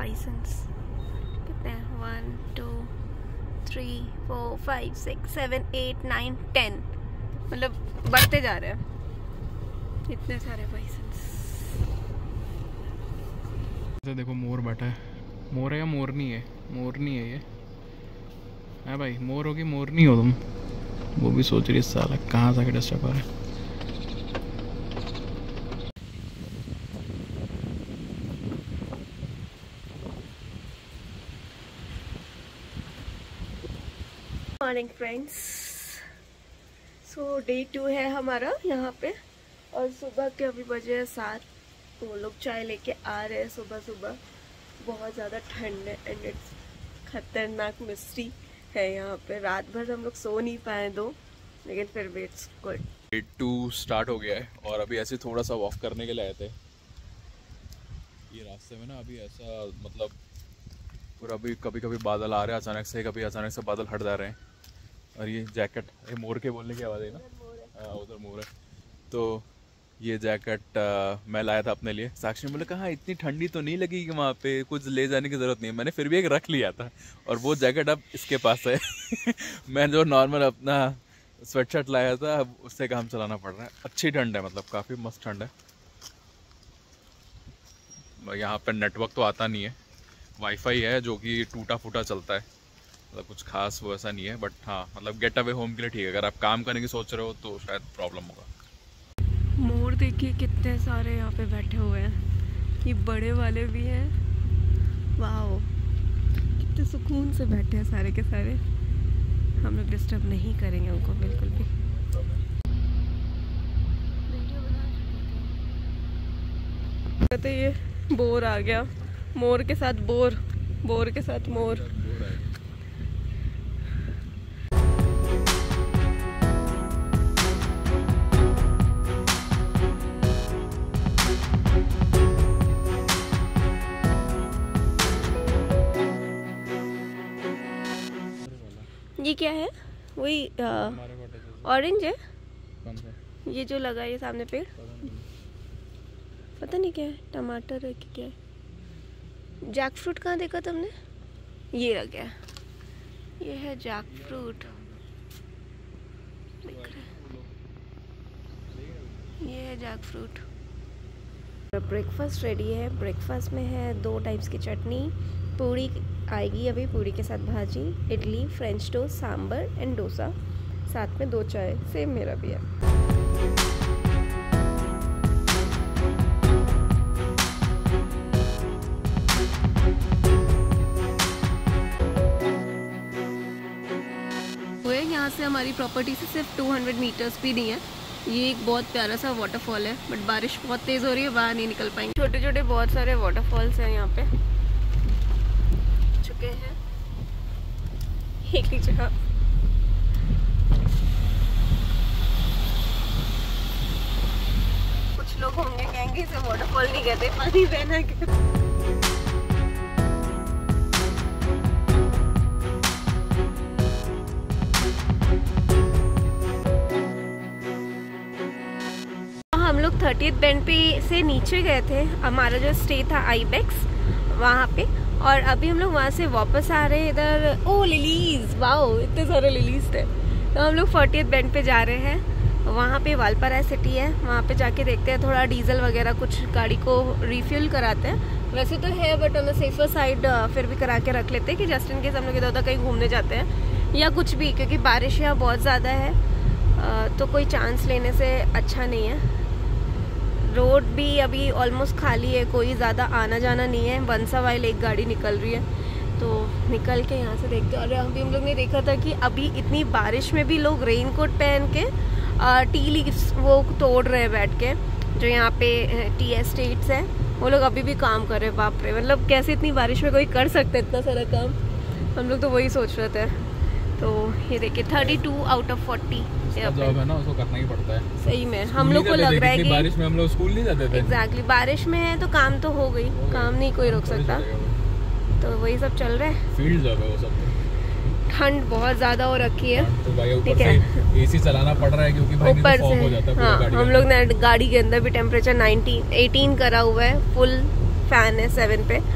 बाइसन्स कितने हैं? 1 2 3 4 5 6 7 8 9 10, मतलब बढ़ते जा रहे हैं इतने सारे बाइसन्स। देखो मोर बैठा है। मोर है या मोरनी है? मोरनी है ये है भाई। मोर होगी मोरनी हो तुम? वो भी सोच रही है साला कहाँ से डिस्टर्ब है। मॉर्निंग फ्रेंड्स, सो डे 2 है हमारा यहाँ पे और सुबह के अभी बजे हैं 7। तो लोग चाय लेके आ रहे हैं सुबह सुबह। बहुत ज़्यादा ठंड है एंड इट्स खतरनाक मिस्ट्री है यहाँ पे। रात भर हम लोग सो नहीं पाए लेकिन फिर भी इट्स गुड। डे 2 स्टार्ट हो गया है और अभी ऐसे थोड़ा सा वॉक करने के लिए आए थे। ये रास्ते में ना अभी ऐसा मतलब पूरा अभी कभी कभी बादल आ रहे हैं अचानक से, कभी अचानक से बादल हट जा रहे हैं। और ये जैकेट, ये मोर के बोलने की आवाज़ है ना? हाँ उधर मोर है। तो ये जैकेट मैं लाया था अपने लिए। साक्षी ने बोला कहाँ इतनी ठंडी तो नहीं लगेगी वहाँ पे, कुछ ले जाने की ज़रूरत नहीं है। मैंने फिर भी एक रख लिया था और वो जैकेट अब इसके पास है। मैं जो नॉर्मल अपना स्वेटशर्ट लाया था उससे काम चलाना पड़ रहा है। अच्छी ठंड है, मतलब काफ़ी मस्त ठंड है। यहाँ पर नेटवर्क तो आता नहीं है, वाईफाई है जो कि टूटा फूटा चलता है, मतलब कुछ खास वो ऐसा नहीं है। बट हाँ मतलब गेट अवे होम के लिए ठीक है। अगर आप काम करने की सोच रहे हो तो शायद प्रॉब्लम होगा। मोर देखिए कितने सारे यहाँ पे बैठे हुए हैं। ये बड़े वाले भी हैं। वाओ कितने सुकून से बैठे हैं सारे के सारे। हम लोग डिस्टर्ब नहीं करेंगे उनको बिल्कुल भी। कहते ये बोर आ गया, मोर के साथ बोर, बोर के साथ मोर। ये क्या है? वही ऑरेंज है। कौन सा? ये जो लगा है ये सामने पेड़, पता नहीं क्या है, टमाटर है कि क्या है। जैक फ्रूट कहाँ देखा तुमने? ये रह गया, ये है जैक फ्रूट, दिख रहा है? ये है जैक फ्रूट। ब्रेकफास्ट रेडी है। ब्रेकफास्ट में है 2 टाइप्स की चटनी, पूड़ी आएगी अभी, पूड़ी के साथ भाजी, idli, French toast, sambar and dosa, साथ में 2 चाय। सेम मेरा भी है। यहाँ से हमारी प्रॉपर्टी से सिर्फ 200 मीटर्स भी नहीं है। ये एक बहुत प्यारा सा वाटरफॉल है, बट बारिश बहुत तेज़ हो रही है, बाहर नहीं निकल पाएंगे। छोटे छोटे बहुत सारे वाटरफॉल्स हैं यहाँ पे चुके हैं एक ही जगह। कुछ लोग होंगे कहेंगे इसे वाटरफॉल नहीं कहते, पानी बहना कहते। हम लोग 30th बैंड पे से नीचे गए थे, हमारा जो स्टे था आईबेक्स वहाँ पे, और अभी हम लोग वहाँ से वापस आ रहे हैं इधर। ओ लिलीज, वाओ इतने सारे लिलीज थे। तो हम लोग 40th बैंड पे जा रहे हैं। वहाँ पे वालपराय सिटी है, वहाँ पे जाके देखते हैं, थोड़ा डीजल वगैरह कुछ गाड़ी को रिफ्यूल कराते हैं। वैसे तो है but on the safer side फिर भी करा के रख लेते हैं कि जस्ट इन केस हम लोग इधर उधर कहीं घूमने जाते हैं या कुछ भी, क्योंकि बारिश यहाँ बहुत ज़्यादा है तो कोई चांस लेने से अच्छा नहीं है। रोड भी अभी ऑलमोस्ट खाली है, कोई ज़्यादा आना जाना नहीं है। वंसा वाइल एक गाड़ी निकल रही है, तो निकल के यहाँ से देखते हैं। और अभी हम लोग ने देखा था कि अभी इतनी बारिश में भी लोग रेनकोट पहन के टी लीव्स वो तोड़ रहे हैं बैठ के। जो यहाँ पे टी एस्टेट्स हैं वो लोग अभी भी काम कर रहे हैं। बाप रे, मतलब कैसे इतनी बारिश में कोई कर सकते इतना सारा काम। हम लोग तो वही सोच रहे थे। तो ये देखिए 32 आउट ऑफ 40 जॉब है ना, उसको करना ही पड़ता है। सही में हम लोग को लग रहा है कि बारिश में हम लोग स्कूल नहीं जाते थे। एग्जैक्टली, बारिश में है तो काम तो हो गई, काम नहीं कोई रोक सकता। तो वही सब चल रहा है, फील्ड जॉब है वो सब। ठंड बहुत ज्यादा हो रखी है, तो भाई ऊपर से एसी चलाना पड़ रहा है क्योंकि भाई ऊपर फॉर्म हो जाता है पूरा गाड़ी। हम लोग ने गाड़ी के अंदर भी टेम्परेचर 18 करा हुआ है, फुल फैन है 7 पे,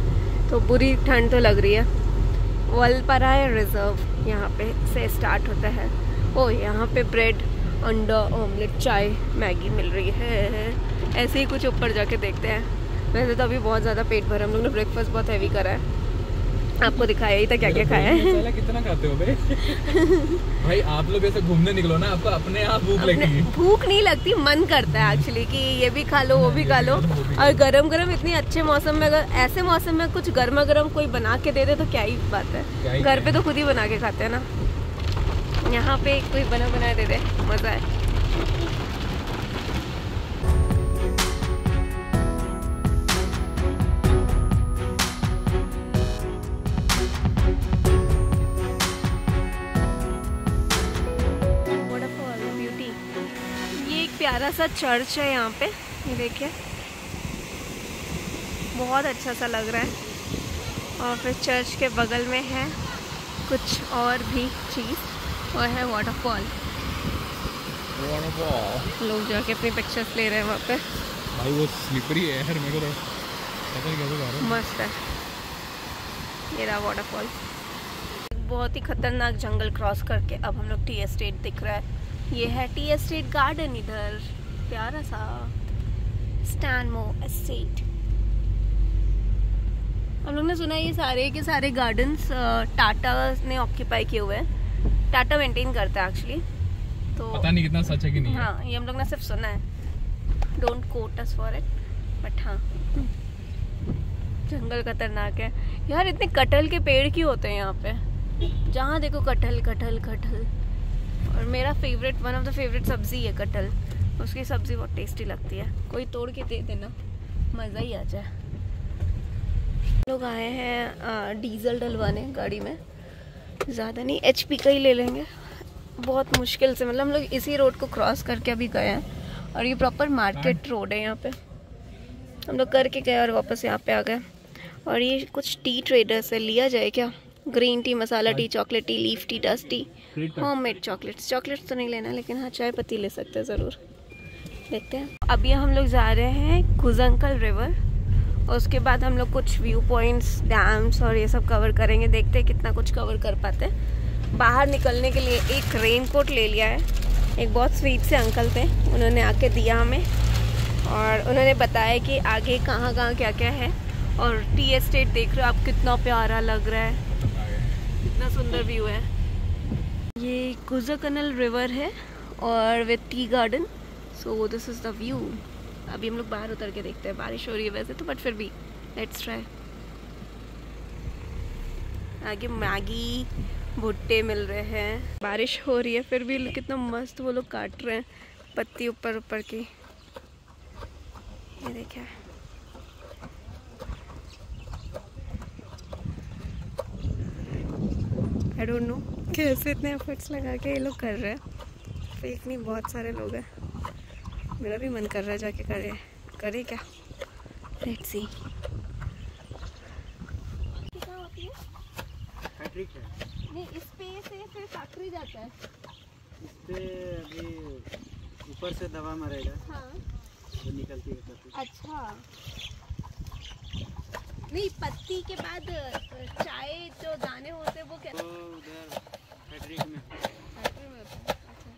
तो बुरी ठंड तो लग रही है। वलपराय रिजर्व यहाँ पे से स्टार्ट होता है। ओ यहाँ पे ब्रेड, अंडा ऑमलेट, चाय, मैगी मिल रही है। ऐसे ही कुछ ऊपर जाके देखते हैं। वैसे तो अभी बहुत ज़्यादा पेट भरा, हम लोग ने ब्रेकफास्ट बहुत हैवी करा है। आपको दिखाया ही था क्या क्या खाया है। कितना खाते हो बे? भाई आप लोग ऐसे घूमने निकलो ना, आपको अपने आप भूख लगेगी। भूख नहीं लगती, मन करता है एक्चुअली कि ये भी खा लो वो भी खा लो। और गरम गरम इतनी अच्छे मौसम में, अगर ऐसे मौसम में कुछ गर्मा गर्म कोई बना के दे दे तो क्या ही बात है। घर पे तो खुद ही बना के खाते हैं ना, यहाँ पे कोई बना बनाए दे दे, मजा है। प्यारा सा चर्च है यहाँ पे, ये देखिए बहुत अच्छा सा लग रहा है। और फिर चर्च के बगल में है कुछ और भी चीज़ और है वाटरफॉल। लोग जाके अपनी पिक्चर्स ले रहे हैं वहाँ पे। भाई वो स्लिपरी है यार, मेरे को तो पता नहीं कैसे जा रहा है। मस्त है। ये रहा वाटरफॉल। बहुत ही खतरनाक जंगल क्रॉस करके अब हम लोग टी एस्टेट दिख रहा है। ये है टी एस्टेट गार्डन, इधर प्यारा सा स्टैनमो एस्टेट। हम लोग ने सुना है ये सारे के सारे गार्डन्स टाटा ने ऑक्यूपाई किए हुए हैं। टाटा मेंटेन करता है एक्चुअली, तो पता नहीं कितना सच है कि नहीं। हाँ, ये हम लोग ने सिर्फ सुना है, don't quote us for it, but हाँ जंगल खतरनाक है यार। इतने कटहल के पेड़ क्यों होते हैं यहाँ पे? जहाँ देखो कटहल कटहल कटहल। और मेरा favourite, one of the favourite सब्जी है कटहल। उसकी सब्जी बहुत टेस्टी लगती है। कोई तोड़ के दे देना, मज़ा ही आ जाए। लोग आए हैं डीजल डलवाने गाड़ी में, ज़्यादा नहीं HP का ही ले लेंगे। बहुत मुश्किल से, मतलब हम लोग इसी रोड को क्रॉस करके अभी गए हैं और ये प्रॉपर मार्केट रोड है। यहाँ पे हम लोग करके गए और वापस यहाँ पे आ गए। और ये कुछ टी ट्रेडर से लिया जाए क्या? Green tea, masala tea, chocolate tea, leaf tea, dust tea, homemade chocolates तो नहीं लेना, लेकिन हाँ चाय पत्ती ले सकते हैं ज़रूर। देखते हैं। अभी हम लोग जा रहे हैं कुजंकल रिवर और उसके बाद हम लोग कुछ व्यू पॉइंट्स, डैम्स और ये सब कवर करेंगे। देखते हैं कितना कुछ कवर कर पाते हैं। बाहर निकलने के लिए एक रेनकोट ले लिया है। एक बहुत स्वीट से अंकल थे, उन्होंने आके दिया हमें और उन्होंने बताया कि आगे कहाँ कहाँ क्या क्या है। और टी एस्टेट देख रहे हो आप, कितना प्यारा लग रहा है, कितना सुंदर व्यू है। ये कुजकनल रिवर है और with tea garden. So this is the view. अभी हम लोग बाहर उतर के देखते हैं। बारिश हो रही है वैसे तो, बट फिर भी लेट्स ट्राई। आगे मैगी, भुट्टे मिल रहे हैं। बारिश हो रही है फिर भी कितना मस्त वो लोग काट रहे हैं पत्ती ऊपर ऊपर की। ये देखिए, आई डोंट नो कैसे इतने एफर्ट्स लगा के ये लोग कर रहे हैं। फेक नहीं, बहुत सारे लोग हैं। मेरा भी मन कर रहा है जाके करे क्या। Let's see. नहीं, इस पे से फिर फैक्ट्री जाता है। इस पे अभी ऊपर से दवा मरेगा। हाँ, वो निकलती है पत्ती। अच्छा, नहीं पत्ती के बाद चाय जो दाने होते हैं वो क्या? वो उधर फैक्ट्री में होता है।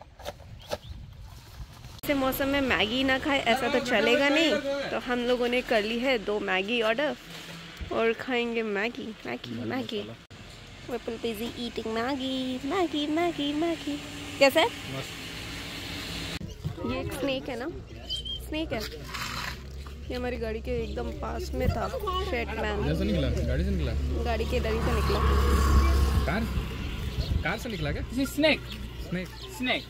ऐसे मौसम में मैगी ना खाए ऐसा तो चलेगा नहीं, तो हम लोगों ने कर ली है 2 मैगी ऑर्डर और खाएंगे Maggi Maggi Maggi. We're busy eating Maggi. कैसा है? ये एक स्नेक है ना? स्नेक है। ये हमारी गाड़ी के एकदम पास में था। Shit man. इधर से निकला? गाड़ी से निकला? गाड़ी के इधर ही से निकला। कार से निकला क्या? स्नेक।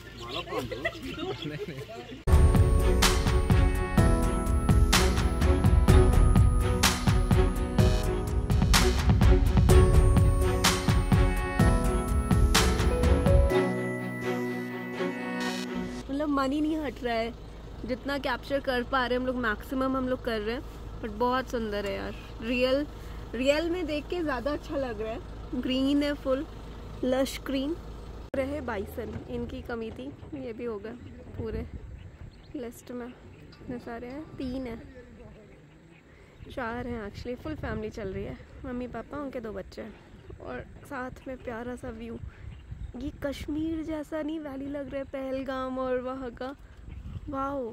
मतलब मन ही नहीं हट रहा है। जितना कैप्चर कर पा रहे हैं हम लोग, मैक्सिमम हम लोग कर रहे हैं। बट बहुत सुंदर है यार। रियल में देख के ज़्यादा अच्छा लग रहा है। ग्रीन है, फुल लश ग्रीन। रहे बाइसन, इनकी कमी थी, ये भी होगा पूरे लिस्ट में। इतने सारे हैं, 3 है। 4 हैं एक्चुअली, फुल फैमिली चल रही है, मम्मी पापा उनके 2 बच्चे हैं और साथ में प्यारा सा व्यू। ये कश्मीर जैसा नहीं वैली लग रहा है पहलगाम और वहाँ का, वाओ।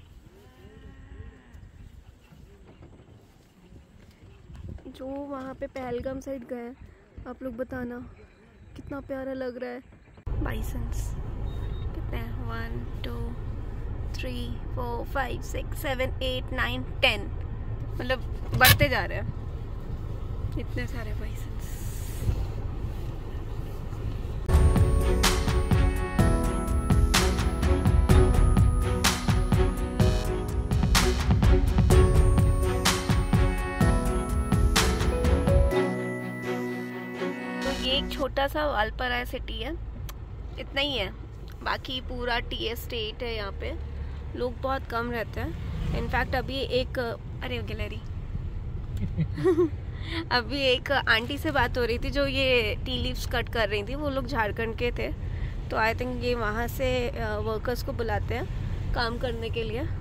जो वहाँ पे पहलगाम साइड गए आप लोग बताना कितना प्यारा लग रहा है। बाइसन्स कितने हैं, 1 2 3 4 5 6 7 8 9 10, मतलब बढ़ते जा रहे हैं इतने सारे बाइसन्स। एक छोटा सा वालपराय सिटी है, इतना ही है, बाकी पूरा टी एस्टेट है। यहाँ पे लोग बहुत कम रहते हैं। इनफैक्ट अभी एक अरे गैलरी अभी एक आंटी से बात हो रही थी जो ये टी लीव्स कट कर रही थी, वो लोग झारखंड के थे, तो आई थिंक ये वहाँ से वर्कर्स को बुलाते हैं काम करने के लिए,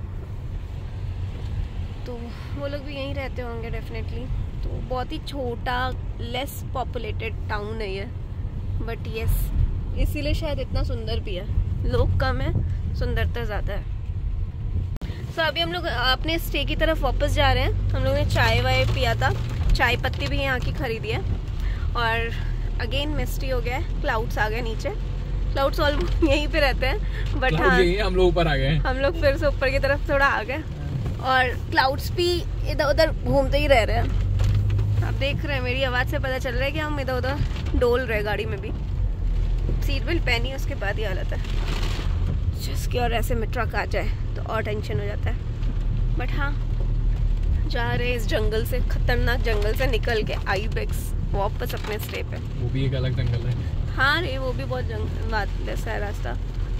तो वो लोग भी यहीं रहते होंगे डेफिनेटली। तो बहुत ही छोटा लेस पॉपुलेटेड टाउन है ये, बट यस इसीलिए शायद इतना सुंदर भी है। लोग कम है, सुंदरता ज़्यादा है। तो अभी हम लोग अपने स्टे की तरफ वापस जा रहे हैं। हम लोग ने चाय वाय पिया था, चाय पत्ती भी यहाँ की खरीदी है, और अगेन मिस्टी हो गया है, क्लाउड्स आ गए नीचे। क्लाउड्स ऑलमोस्ट यहीं पे रहते हैं, बट हाँ हम लोग ऊपर आ गए, हम लोग फिर से ऊपर की तरफ थोड़ा आ गए, और क्लाउड्स भी इधर उधर घूमते ही रह रहे हैं। आप देख रहे हैं, मेरी आवाज़ से पता चल रहा है कि हम इधर उधर डोल रहे गाड़ी में भी। सीट बेल्ट पहनी है उसके बाद ही हालत है, जिसकी और ऐसे में ट्रक आ जाए तो और टेंशन हो जाता है। बट हाँ, जा रहे इस जंगल से, खतरनाक जंगल से निकल के आईबेक्स वापस अपने स्टे पे। वो भी एक अलग जंगल है। हाँ रे, वो भी बहुत जंगल जैसा है रास्ता।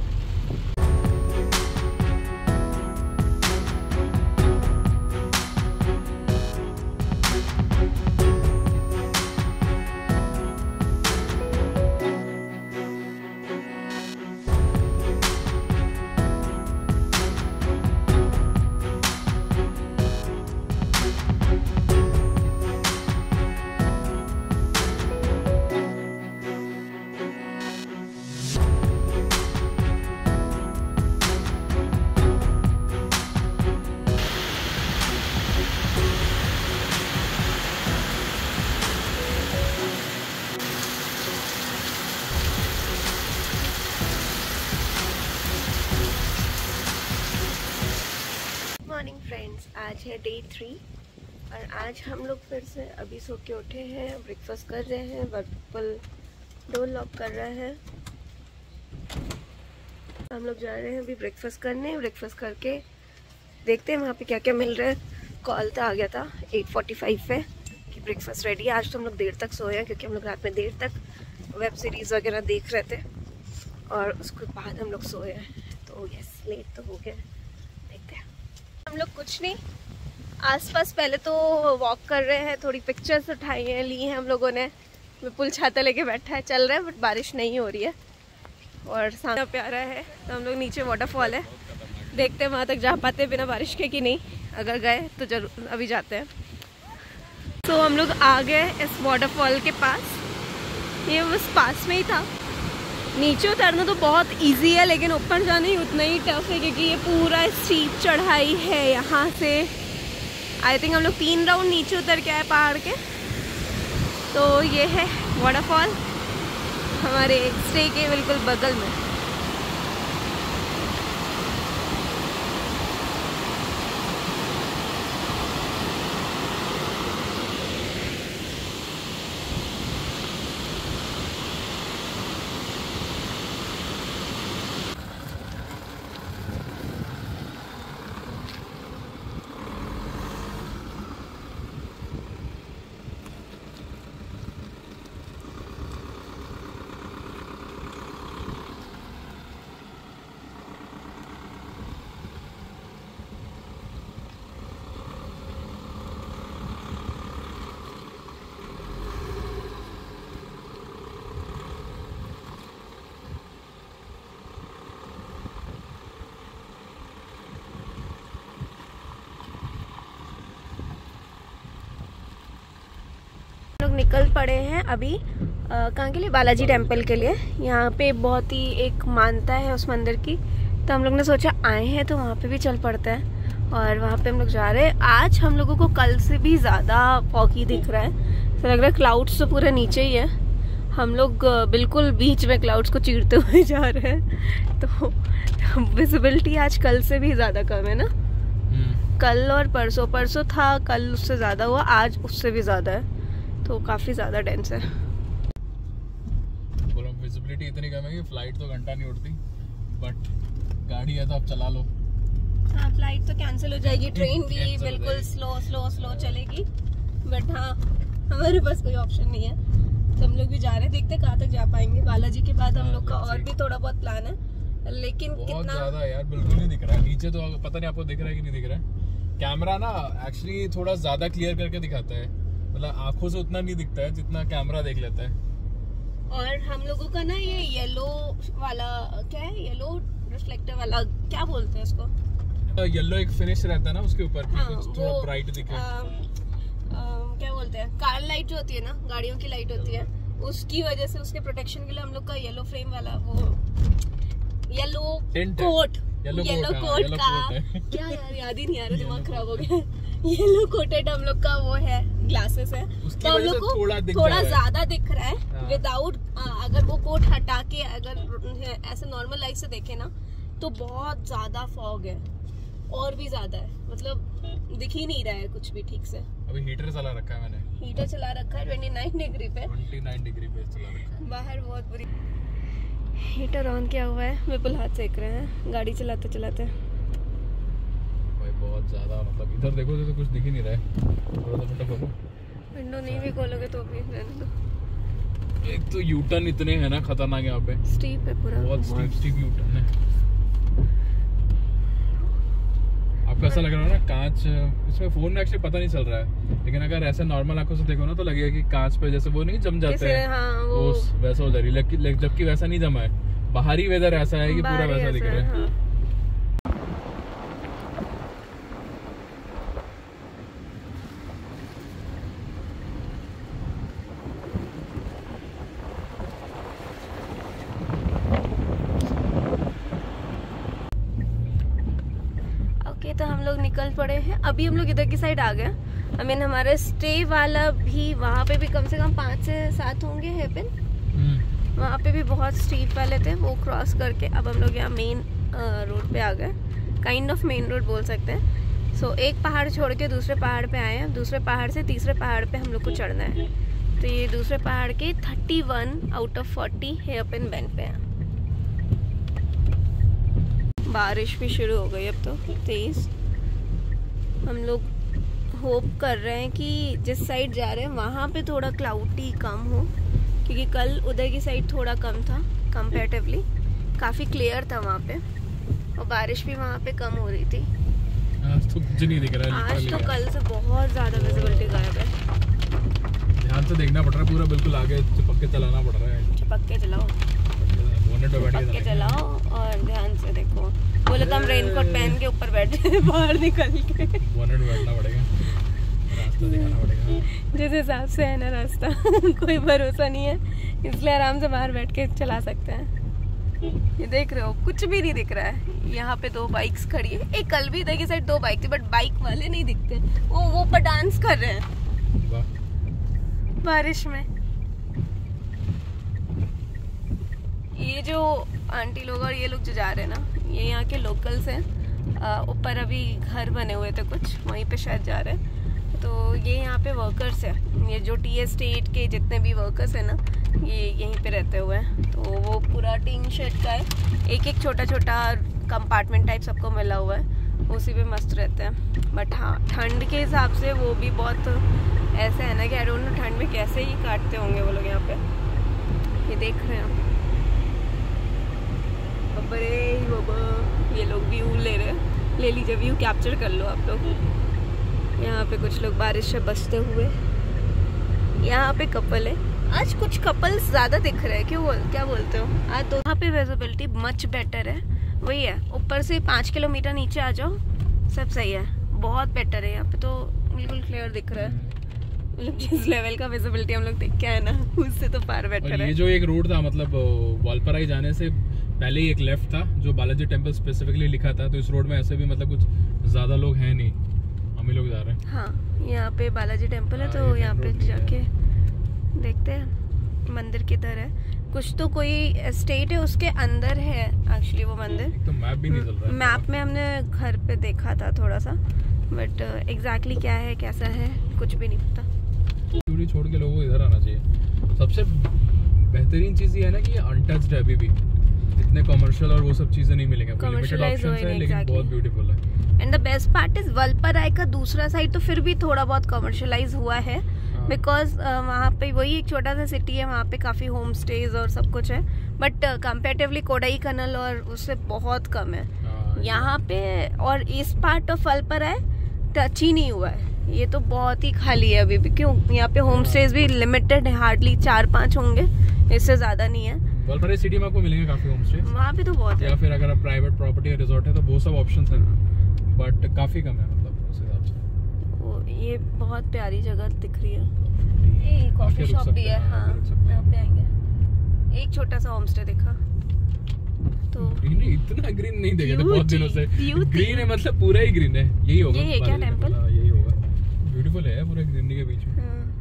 मॉर्निंग फ्रेंड्स, आज है डे 3 और आज हम लोग फिर से अभी सो के उठे हैं, ब्रेकफास्ट कर रहे हैं, वर्कपल डोर लॉक कर रहा है। हम लोग जा रहे हैं अभी ब्रेकफास्ट करने। ब्रेकफास्ट करके देखते हैं वहाँ पे क्या क्या मिल रहा है। कॉल तो आ गया था 8:45 पे कि ब्रेकफास्ट रेडी है। आज तो हम लोग देर तक सोए हैं क्योंकि हम लोग रात में देर तक वेब सीरीज़ वगैरह देख रहे थे और उसके बाद हम लोग सोए हैं, तो यस लेट तो हो गया। देखते हैं। हम लोग कुछ नहीं, आसपास पहले तो वॉक कर रहे हैं, थोड़ी पिक्चर्स उठाई हैं, ली हैं हम लोगों ने। विपुल छाता लेके बैठा है, चल रहा है, बट बारिश नहीं हो रही है और सामने प्यारा है। तो हम लोग नीचे वाटरफॉल है, देखते हैं वहाँ तक जा पाते बिना बारिश के कि नहीं। अगर गए तो जरूर अभी जाते हैं। तो हम लोग आ गए इस वाटरफॉल के पास, ये बस पास में ही था। नीचे उतरना तो बहुत इजी है, लेकिन ऊपर जाना ही उतना ही टफ है क्योंकि ये पूरा स्टीप चढ़ाई है। यहाँ से आई थिंक हम लोग 3 राउंड नीचे उतर के आए पहाड़ के। तो ये है वाटरफॉल हमारे स्टे के बिल्कुल बगल में। निकल पड़े हैं अभी कहाँ के लिए, बालाजी टेम्पल के लिए। यहाँ पे बहुत ही एक मान्यता है उस मंदिर की, तो हम लोग ने सोचा आए हैं तो वहाँ पे भी चल पड़ते हैं और वहाँ पे हम लोग जा रहे हैं। आज हम लोगों को कल से भी ज़्यादा फॉगी दिख रहा है, तो लग रहा है क्लाउड्स तो पूरे नीचे ही है, हम लोग बिल्कुल बीच में क्लाउड्स को चीरते हुए जा रहे हैं। तो विजिबिलिटी आज कल से भी ज़्यादा कम है ना। कल और परसों था, कल उससे ज़्यादा हुआ, आज उससे भी ज़्यादा है, तो काफ़ी ज़्यादा डेंस है। बोलो विजिबिलिटी इतनी कम है कि फ्लाइट तो घंटा नहीं उड़ती, बट गाड़ी है तो अब चला लो। हाँ, फ्लाइट तो कैंसिल हो जाएगी, ट्रेन भी बिल्कुल स्लो चलेगी, बट हाँ हमारे पास कोई ऑप्शन नहीं है, तो हम लोग भी जा रहे हैं, देखते कहाँ तक जा पाएंगे। बालाजी के बाद हम लोग का और भी थोड़ा बहुत प्लान है, लेकिन बहुत कितना ज्यादा यार बिल्कुल नहीं दिख रहा है नीचे, तो पता नहीं आपको दिख रहा है कि नहीं दिख रहा है। कैमरा ना एक्चुअली थोड़ा ज्यादा क्लियर करके दिखाता है, मतलब आंखों से उतना नहीं दिखता है जितना कैमरा देख लेता है। और हम लोगों का ना ये येलो वाला क्या है, येलो रिफ्लेक्टर वाला क्या बोलते हैं इसको, येलो एक फिनिश रहता है ना उसके ऊपर, थोड़ा ब्राइट दिखे। क्या बोलते हैं, कार लाइट जो होती है ना, गाड़ियों की लाइट होती है, उसकी वजह से उसके प्रोटेक्शन के लिए हम लोग का येलो फ्रेम वाला वो येलो कोट का क्या यार याद ही नहीं आ रहा, दिमाग खराब हो गया। येलो कोटेड हम लोग का वो है, ग्लासेस है, तो हम लोग को थोड़ा ज्यादा दिख रहा है विदाउट, अगर वो कोट हटा के अगर ऐसे नॉर्मल लाइट से देखे ना तो बहुत ज्यादा फॉग है, और भी ज्यादा है, मतलब दिख ही नहीं रहा है कुछ भी ठीक से। अभी हीटर चला रखा है मैंने, हीटर चला रखा है 29 डिग्री पे, 29 डिग्री पे चला रखा है। बाहर बहुत बुरी, हीटर ऑन किया हुआ है, विपुल हाथ सेक रहे हैं गाड़ी चलाते चलाते। भाई बहुत ज्यादा, मतलब इधर देखो तो कुछ दिख ही नहीं रहा है, थोड़ा सा खोलो। विंडो नहीं भी खोलोगे तो भी रहने दो। एक तो यू टर्न इतने है ना खतरनाक, यहाँ पे स्टीप है पूरा, बहुत स्टीप यू टर्न है। आपको ऐसा लग रहा है ना कांच, इसमें फोन में एक्चुअली पता नहीं चल रहा है, लेकिन अगर ऐसे नॉर्मल आंखों से देखो ना तो लगेगा कि कांच पे जैसे वो नहीं जम जाते हैं, हाँ, वो वैसा हो जा रही है, जबकि वैसा नहीं जमा है, बाहरी वेदर ऐसा है कि पूरा वैसा दिख रहा है। हाँ। तो हम लोग निकल पड़े हैं, अभी हम लोग इधर की साइड आ गए। I mean, हमारे स्टे वाला भी वहाँ पे भी कम से कम 5 से 7 होंगे हेपन, वहाँ पे भी बहुत स्टीप वाले थे, वो क्रॉस करके अब हम लोग यहाँ मेन रोड पे आ गए, काइंड ऑफ मेन रोड बोल सकते हैं। सो एक पहाड़ छोड़ के दूसरे पहाड़ पे आए हैं, दूसरे पहाड़ से तीसरे पहाड़ पे हम लोग को चढ़ना है, तो ये दूसरे पहाड़ के 31 आउट ऑफ 40 हेयरपिन बेंड पे है। बारिश भी शुरू हो गई अब तो तेज। हम लोग होप कर रहे हैं कि जिस साइड जा रहे हैं वहाँ पे थोड़ा क्लाउडी कम हो, क्योंकि कल उधर की साइड थोड़ा कम था कंपैरेटिवली, काफ़ी क्लियर था वहाँ पे, और बारिश भी वहाँ पे कम हो रही थी। आज तो कुछ नहीं दिख रहा है, आज तो कल से बहुत ज़्यादा विजिबिलिटी गायब है। ध्यान से देखना पड़ रहा है, पूरा बिल्कुल आगे चिपक के चलाना पड़ रहा है। चिपक के चलाओ, चिपक के चलाओ और ध्यान से देखो। बोले तो हम रेनकोट पहन के ऊपर बैठे बाहर निकल के, बोनेट बैठना पड़ेगा, रास्ता दिखाना पड़ेगा जिस हिसाब से है ना रास्ता कोई भरोसा नहीं है, इसलिए आराम से बाहर बैठ के चला सकते हैं। ये देख रहे हो कुछ भी नहीं दिख रहा है। यहाँ पे 2 बाइक्स खड़ी है, एक कल भी इधर की साइड 2 बाइक थी, बट बाइक वाले नहीं दिखते, वो ऊपर डांस कर रहे हैं बारिश में। ये जो आंटी लोग और ये लोग जो जा रहे हैं ना, ये यहाँ के लोकल्स हैं, ऊपर अभी घर बने हुए थे कुछ, वहीं पे शायद जा रहे हैं, तो ये यहाँ पे वर्कर्स हैं, ये जो टी स्टेट के जितने भी वर्कर्स हैं ना, ये यहीं पे रहते हुए हैं। तो वो पूरा टीन शेड का है, एक एक छोटा छोटा कंपार्टमेंट टाइप सबको मिला हुआ है, उसी पे मस्त रहते हैं। बट हाँ, ठंड के हिसाब से वो भी बहुत ऐसा है ना कि आई डोंट नो ठंड में कैसे ही काटते होंगे वो लोग। यहाँ पे ये देख रहे हैं, बड़े ये लोग व्यू ले रहे हैं, ले लीजिए व्यू कैप्चर कर लो आप लोग। यहाँ पे कुछ लोग बारिश से बचते हुए, यहाँ पे कपल है, आज कुछ कपल्स ज़्यादा दिख रहे हैं, क्या बोलते हो आज तो। यहाँ पे विजिबिलिटी मच बेटर है, वही है ऊपर से 5 किलोमीटर नीचे आ जाओ सब सही है, बहुत बेटर है। यहाँ पे तो बिल्कुल क्लियर दिख रहा है, मतलब जिस लेवल का विजिबिलिटी हम लोग देख के आए ना, उससे तो फार बेटर है। ये जो एक रूट था, मतलब वालपराई जाने से पहले ही एक लेफ्ट था जो बालाजी टेम्पल स्पेसिफिकली लिखा था, तो इस रोड में ऐसे भी मतलब कुछ ज्यादा लोग हैं नहीं, हम ही लोग जा रहे हैं। हाँ, यहाँ पे बालाजी टेम्पल है, तो यहाँ पे जाके देखते हैं मंदिर किधर है। कुछ तो कोई एस्टेट है उसके अंदर है एक्चुअली वो मंदिर। तो मैप भी नहीं चल रहा है। मैप में हमने घर पे देखा था थोड़ा सा, बट एग्जैक्टली क्या है कैसा है कुछ भी नहीं पता। चूड़ी छोड़ के लोगों को इधर आना चाहिए। सबसे बेहतरीन चीज ये है ना कि ये अनटच्ड है अभी भी, इतने कमर्शियल और वो सब चीजें नहीं मिलेंगे, लिमिटेड ऑप्शंस है, लेकिन बहुत ब्यूटीफुल है। And the best part is Valparai का दूसरा साइड तो फिर भी थोड़ा बहुत कमर्शियलाइज हुआ है, बिकॉज वहाँ पे वही एक छोटा सा सिटी है, वहाँ पे काफी होम स्टेज और सब कुछ है, बट कंपेरेटिवली कोडाई कनाल और उससे बहुत कम है यहाँ पे। और इस पार्ट ऑफ वलपराई टच ही नहीं हुआ है, ये तो बहुत ही खाली है अभी भी। क्यों, यहाँ पे होम स्टेज भी लिमिटेड है, हार्डली 4-5 होंगे, इससे ज्यादा नहीं है। वलपराई सिटी में आपको मिलेंगे काफी होम स्टे, वहाँ पे तो बहुत है। या फिर अगर आप प्राइवेट प्रॉपर्टी या रिजॉर्ट है तो वो सब ऑप्शंस हैं, बट काफी कम है मतलब उस हिसाब से। ये बहुत प्यारी जगह दिख रही है, एक कॉफी शॉप भी है। हाँ, यहाँ पे आएंगे। एक छोटा सा होम स्टे देखा तो ग्रीन, इतना ग्रीन नहीं देखा था बहुत दिनों से। ग्रीन है मतलब पूरा ही ग्रीन है, यही होगा। ये क्या टेंपल? यही होगा, ब्यूटीफुल है पूरा ग्रीनरी के बीच में।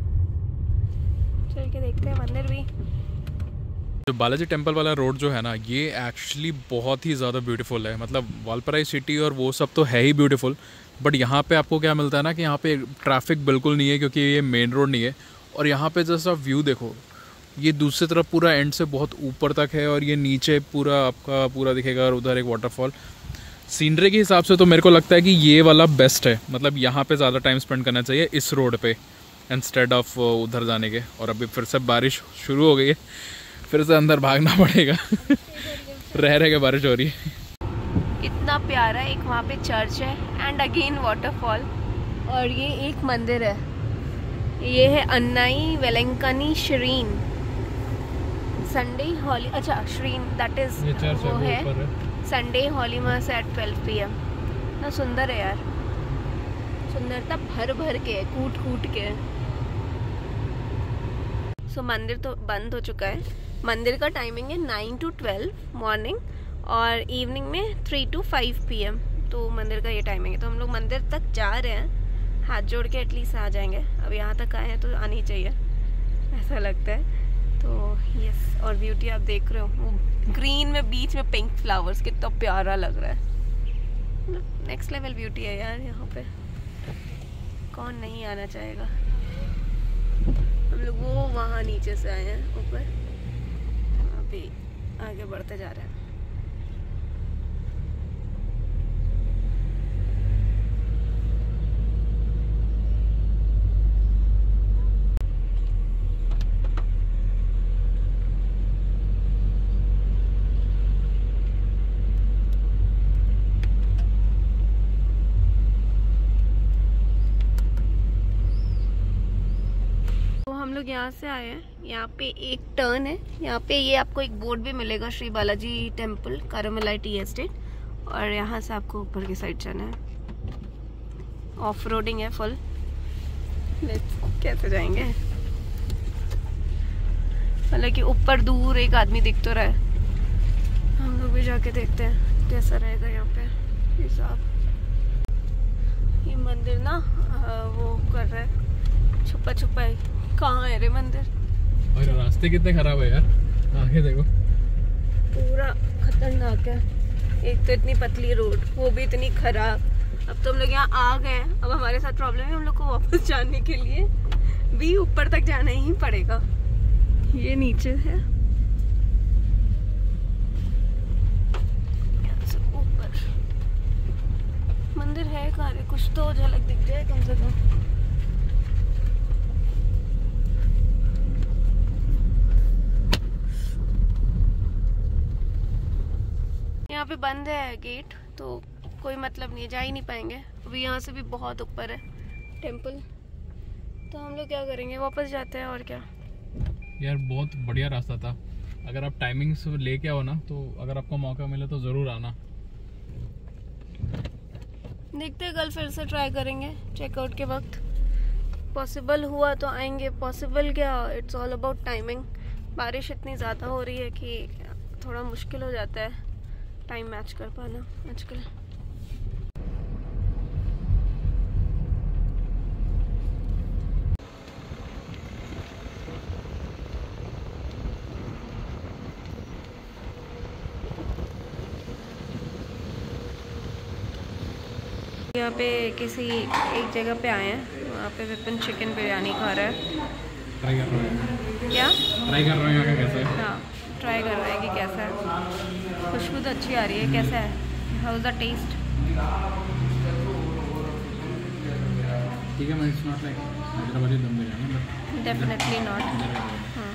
चल के देखते हैं मंदिर भी। जो बालाजी टेम्पल वाला रोड जो है ना, ये एक्चुअली बहुत ही ज़्यादा ब्यूटीफुल है। मतलब वालपराई सिटी और वो सब तो है ही ब्यूटीफुल, बट यहाँ पे आपको क्या मिलता है ना कि यहाँ पे ट्रैफिक बिल्कुल नहीं है, क्योंकि ये मेन रोड नहीं है। और यहाँ पे जैसा व्यू देखो, ये दूसरी तरफ पूरा एंड से बहुत ऊपर तक है, और ये नीचे पूरा आपका पूरा दिखेगा, और उधर एक वाटरफॉल। सीनरी के हिसाब से तो मेरे को लगता है कि ये वाला बेस्ट है, मतलब यहाँ पे ज़्यादा टाइम स्पेंड करना चाहिए इस रोड पे इंस्टेड ऑफ उधर जाने के। और अभी फिर से बारिश शुरू हो गई है, फिर से अंदर भागना पड़ेगा। रह के बारिश हो रही है। इतना प्यारा एक वहाँ पे चर्च है एंड अगेन वाटरफॉल, और ये एक मंदिर है, ये है अन्नाई वेलंकनी श्रीन संडे हॉली। अच्छा, श्रीन दैट इज वो है Sunday holy mass at 12 PM। ना सुंदर है यार, सुंदरता भर भर के, कूट कूट के। सो मंदिर तो बंद हो चुका है। मंदिर का टाइमिंग है 9 to 12 मॉर्निंग, और इवनिंग में 3 to 5 PM। तो मंदिर का ये टाइमिंग है। तो हम लोग मंदिर तक जा रहे हैं, हाथ जोड़ के एटलीस्ट आ जाएंगे। अब यहाँ तक आए हैं तो आनी चाहिए, ऐसा लगता है। तो यस, और ब्यूटी आप देख रहे हो, वो ग्रीन में बीच में पिंक फ्लावर्स, कितना प्यारा लग रहा है। नेक्स्ट लेवल ब्यूटी है यार यहाँ पे, कौन नहीं आना चाहेगा। हम लोग वो वहाँ नीचे से आए हैं ऊपर, अभी आगे बढ़ते जा रहे हैं। हम लोग यहाँ से आए हैं, यहाँ पे एक टर्न है, यहाँ पे ये आपको एक बोर्ड भी मिलेगा, Shri Balaji temple Karamalai tea estate, और यहाँ से आपको ऊपर की साइड जाना है। ऑफ रोडिंग है फुल, कैसे जाएंगे। हालांकि ऊपर दूर एक आदमी दिख तो रहा है, हम लोग भी जाके देखते हैं कैसा रहेगा यहाँ पे हिसाब। ये मंदिर ना वो कर रहा है, छुपा छुपा है। कहाँ है रे मंदिर? और रास्ते कितने खराब है यार, आगे देखो, पूरा खतरनाक है। एक तो इतनी पतली रोड, वो भी इतनी खराब। अब तो हम लोग यहाँ आ गए, अब हमारे साथ प्रॉब्लम है, हम लोग को वापस जाने के लिए भी ऊपर तक जाना ही पड़ेगा। ये नीचे है, ऊपर मंदिर है कहाँ रे? कुछ तो झलक दिख जाए कम से कम। यहाँ पे बंद है गेट, तो कोई मतलब नहीं है, जा ही नहीं पाएंगे। अभी यहाँ से भी बहुत ऊपर है टेम्पल, तो हम लोग क्या करेंगे, वापस जाते हैं और क्या। यार बहुत बढ़िया रास्ता था, अगर आप टाइमिंग से लेके आओ ना, तो अगर आपको मौका मिले तो ज़रूर आना। देखते हैं, कल फिर से ट्राई करेंगे चेकआउट के वक्त। पॉसिबल हुआ तो आएंगे, पॉसिबल क्या, इट्स ऑल अबाउट टाइमिंग। बारिश इतनी ज़्यादा हो रही है कि थोड़ा मुश्किल हो जाता है टाइम मैच कर पाना आजकल। यहाँ पे किसी एक जगह पे आए हैं, वहाँ पे विपिन चिकन बिरयानी खा रहा है। ट्राई कर रहे हैं क्या? ट्राई कर रहे हैं कैसे? हाँ, ट्राई कर रहा है कि कैसा है। खुशबू तो अच्छी आ रही है, कैसा है, हाउ इज द टेस्ट? ठीक है, मैं इट्स नॉट लाइक हैदराबादी दम बिरयानी बट डेफिनेटली नॉट। हाँ,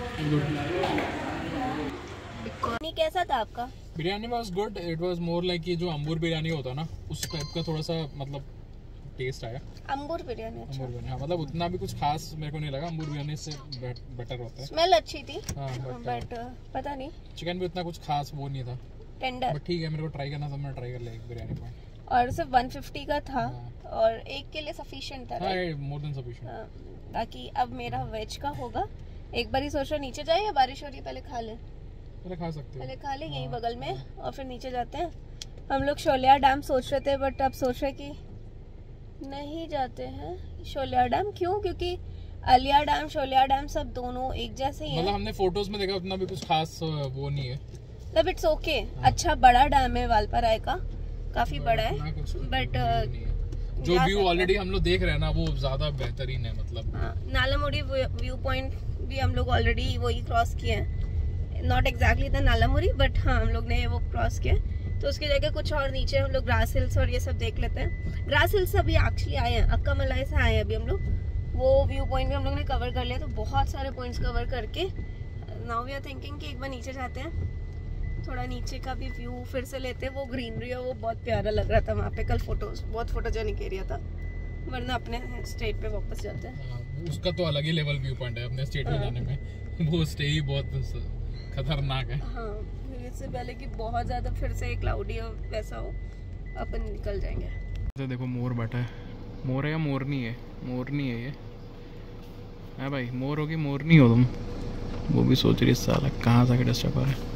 बिरयानी कैसा था आपका? Biryani was good, it was more like ये जो अंबूर बिरयानी होता है ना उस टाइप का थोड़ा सा मतलब टेस्ट आया। अंबूर बिरयानी अच्छा। अंबूर बिरयानी हाँ, मतलब उतना भी कुछ खास मेरे को नहीं लगा। अंबूर बिरयानी से बेटर होता है। स्मेल अच्छी थी हाँ, बट पता नहीं, चिकन भी उतना कुछ खास वो नहीं था, टेंडर। बट ठीक है, मेरे को ट्राई करना था, मैं ट्राई कर लिया एक बिरयानी पॉइंट। और सिर्फ 150 का था और एक के लिए सफिशिएंट था। हाँ, मोर देन सफिशिएंट। बाकी अब मेरा वेज का होगा। एक बार ही सोच रहा नीचे जाए या बारिश हो रही है पहले खा ले? पहले खा सकते हो, पहले खा ले यहीं बगल में और फिर नीचे जाते हैं। हम लोग शोलिया डैम सोच रहे थे बट अब सोच रहे कि नहीं जाते हैं शोलिया डैम। क्यों? क्योंकि अलिया डैम शोलिया डैम सब दोनों एक जैसे ही हैं। मतलब हमने फोटोज में देखा उतना भी कुछ खास वो नहीं है। मतलब इट्स ओके, अच्छा बड़ा डैम है वालपराय का, काफी बड़ा है बट जो व्यू ऑलरेडी हम लोग देख रहे हैं ना वो ज्यादा बेहतरीन है। मतलब नालामुड़ी व्यू पॉइंट भी हम लोग ऑलरेडी वही क्रॉस किए हैं, not exactly the Nallamudi but हाँ हम लोग ने वो क्रॉस किया। तो उसकी जगह कुछ और नीचे हम लोग ग्रास हिल्स और ये सब देख लेते हैं। ग्रास हिल्स अभी एक्चुअली आए हैं, अक्का मलाई से आए हैं अभी हम लोग। वो व्यू पॉइंट भी हम लोग ने कवर कर लिया, तो बहुत सारे पॉइंट्स कवर करके नाउ वी आर थिंकिंग कि एक बार नीचे जाते हैं, थोड़ा नीचे का भी व्यू फिर से लेते हैं। वो ग्रीनरी और वो बहुत प्यारा लग रहा था वहाँ पे कल, फोटोज बहुत फोटोजेनिक एरिया था। वरना अपने स्टेट पे वापस जाते हैं। उसका तो अलग ही लेवल व्यू पॉइंट है अपने स्टेट में जाने में, वो स्टे ही बहुत खतरनाक है। हाँ, इससे पहले कि बहुत ज्यादा फिर से क्लाउडी और वैसा हो, अपन निकल जाएंगे। तो देखो मोर बैठा है, मोर है या मोरनी है? मोरनी है ये है भाई, मोर होगी मोरनी हो तुम? वो भी सोच रही है साला कहाँ जाके डिस्टर्ब कर रहा है।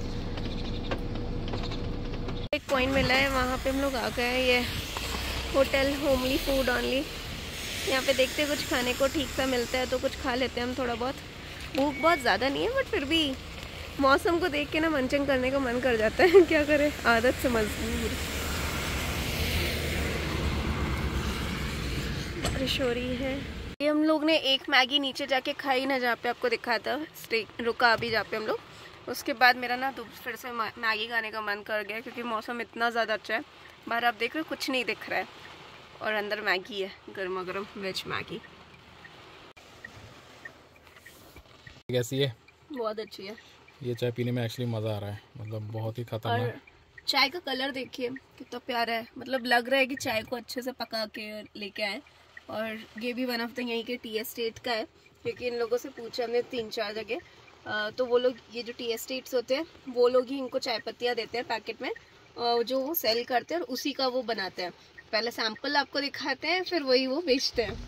एक पॉइंट मिला है, वहाँ पे हम लोग आ गए हैं। ये होटल होमली फूड ऑनली, यहाँ पे देखते कुछ खाने को ठीक सा मिलता है तो कुछ खा लेते हैं हम। थोड़ा बहुत भूख बहुत ज़्यादा नहीं है बट फिर भी मौसम को देख के ना मंचन करने का मन कर जाता है। क्या करें, आदत से मजबूर। बारिश हो रही है। ये हम लोग ने एक मैगी नीचे जाके खाई ना, जहाँ पे आपको दिखाया था रुका अभी जहाँ पे हम लोग। उसके बाद मेरा ना फिर से मैगी खाने का मन कर गया क्योंकि मौसम इतना ज़्यादा अच्छा है। बाहर आप देख रहे हो कुछ नहीं दिख रहा है और अंदर मैगी है, गर्मा गर्म वेज मैगी। कैसी है? बहुत अच्छी है। ये चाय पीने में एक्चुअली मज़ा आ रहा है, मतलब बहुत ही खतरनाक। और चाय का कलर देखिए कितना प्यारा है, मतलब लग रहा है कि चाय को अच्छे से पका के लेके आए। और ये भी वन ऑफ द यहीं के टी एस्टेट का है, क्योंकि इन लोगों से पूछा हमने 3-4 जगह, तो वो लोग ये जो टी एस्टेट्स होते हैं वो लोग ही इनको चाय पत्तियाँ देते हैं पैकेट में, जो वो सेल करते हैं और उसी का वो बनाते हैं। पहले सैंपल आपको दिखाते हैं फिर वही वो बेचते हैं।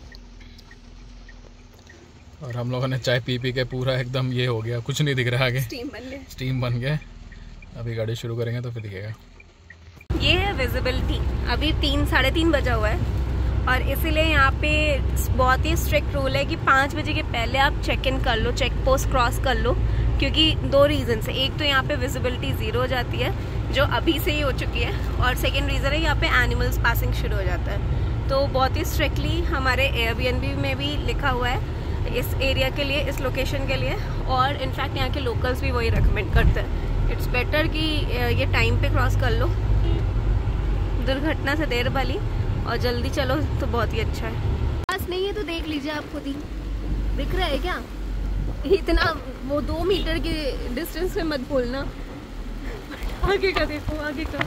और हम लोगों ने चाय पी पी के पूरा एकदम ये हो गया, कुछ नहीं दिख रहा आगे, स्टीम बन गया। अभी गाड़ी शुरू करेंगे तो फिर दिखेगा। ये है विजिबिलिटी। अभी 3-3:30 बजा हुआ है और इसीलिए यहाँ पे बहुत ही स्ट्रिक्ट रूल है कि 5 बजे के पहले आप चेक इन कर लो, चेक पोस्ट क्रॉस कर लो, क्योंकि 2 रीज़न से। एक तो यहाँ पे विजिबिलिटी 0 हो जाती है जो अभी से ही हो चुकी है, और सेकेंड रीज़न है यहाँ पे एनिमल्स पासिंग शुरू हो जाता है। तो बहुत ही स्ट्रिक्टली हमारे एयरबीएनबी में भी लिखा हुआ है इस एरिया के लिए, इस लोकेशन के लिए, और इनफैक्ट यहाँ के लोकल्स भी वही रिकमेंड करते हैं। इट्स बेटर कि ये टाइम पे क्रॉस कर लो, दुर्घटना से देर भली, और जल्दी चलो तो बहुत ही अच्छा है। पास नहीं है तो देख लीजिए, आप खुद ही दिख रहा है क्या? इतना वो 2 मीटर के डिस्टेंस में मत बोलना, आगे का देखो, आगे का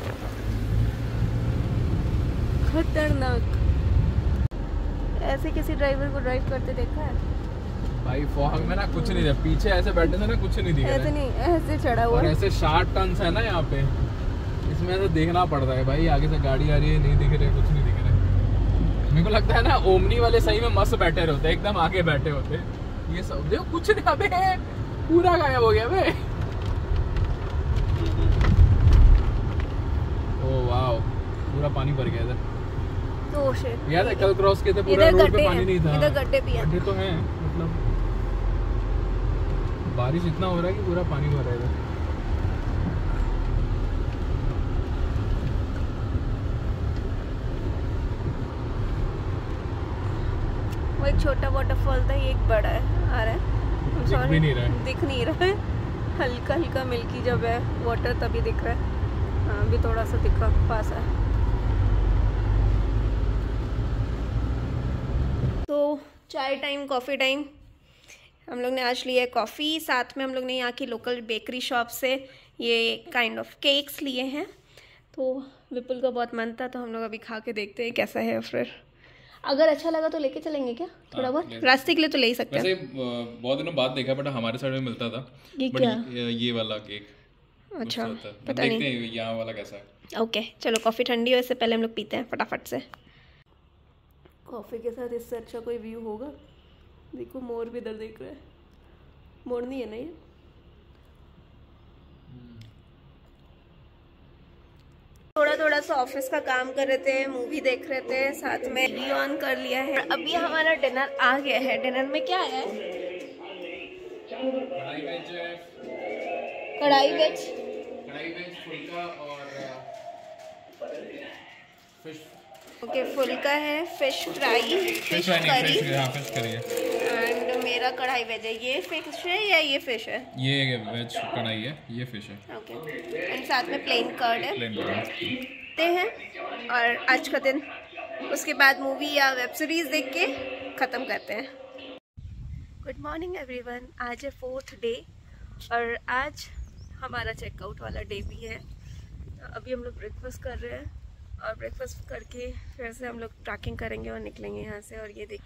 खतरनाक। ऐसे किसी ड्राइवर को ड्राइव करते देखा है भाई? फॉग में ना कुछ नहीं है, पीछे ऐसे बैठे थे ना कुछ नहीं दिख रहा है। ऐसे नहीं, ऐसे चढ़ा हुआ, और ऐसे 60 टन है ना यहाँ पे, इसमें ऐसे देखना पड़ता है भाई, आगे से गाड़ी आ रही है नहीं दिख रही, कुछ नहीं दिख रहा है। मेरे को लगता है ना ओमनी वाले सही में मस्त बैठे होते, एकदम आगे बैठे होते। ये सब देखो कुछ नहीं, अबे पूरा गायब हो गया बे। ओ वाओ, पूरा पानी भर गया इधर। तो शिट, याद है कल क्रॉस किए थे, पूरा रोड पे पानी नहीं था। इधर गड्ढे भी हैं। गड्ढे तो हैं, मतलब बारिश इतना हो रहा है कि पूरा पानी भर रहा है इधर। वो एक छोटा वाटरफॉल था, ये एक बड़ा है, आ रहा है। दिख भी नहीं रहा है। दिख नहीं रहा है, हल्का हल्का मिल्की जब है वाटर तभी दिख रहा है। हाँ अभी थोड़ा सा दिखा, पास है। तो चाय टाइम, कॉफ़ी टाइम। हम लोग ने आज लिया है कॉफ़ी, साथ में हम लोग ने यहाँ की लोकल बेकरी शॉप से ये काइंड ऑफ केक्स लिए हैं। तो विपुल का बहुत मन था, तो हम लोग अभी खा के देखते हैं कैसा है। फिर अगर अच्छा लगा तो लेके चलेंगे क्या, थोड़ा बहुत रास्ते के लिए तो ले ही सकते हैं। वैसे बहुत दिनों बाद देखा, बट हमारे साइड में मिलता था। ये क्या? ये वाला केक। अच्छा पता नहीं, देखते हैं यहाँ वाला कैसा है। ओके चलो, कॉफ़ी ठंडी हो इससे पहले हम लोग पीते हैं फटाफट से। कॉफ़ी के साथ इससे अच्छा कोई व्यू होगा? देखो मोर भी इधर देख रहा है। मोर नहीं है ना ये? थोड़ा सा ऑफिस का काम कर रहे थे, मूवी देख रहे थे, साथ में टी ऑन कर लिया है। अभी हमारा डिनर आ गया है। डिनर में क्या है? कढ़ाई वेज फुल्का और फिश। ओके, फुल्का है, fish fry, fish curry and मेरा कढ़ाई वेज है। ये फिश है या ये फिश है? ये वेज कढ़ाई है, ये फिश है। ओके, एंड साथ में प्लेन कर्ड है। हैं और आज का दिन, उसके बाद मूवी या वेब सीरीज देख के ख़त्म करते हैं। गुड मॉर्निंग एवरीवन, आज है 4th डे और आज हमारा चेकआउट वाला डे भी है। अभी हम लोग ब्रेकफास्ट कर रहे हैं और ब्रेकफास्ट करके फिर से हम लोग ट्रैकिंग करेंगे और निकलेंगे यहाँ से। और ये देख,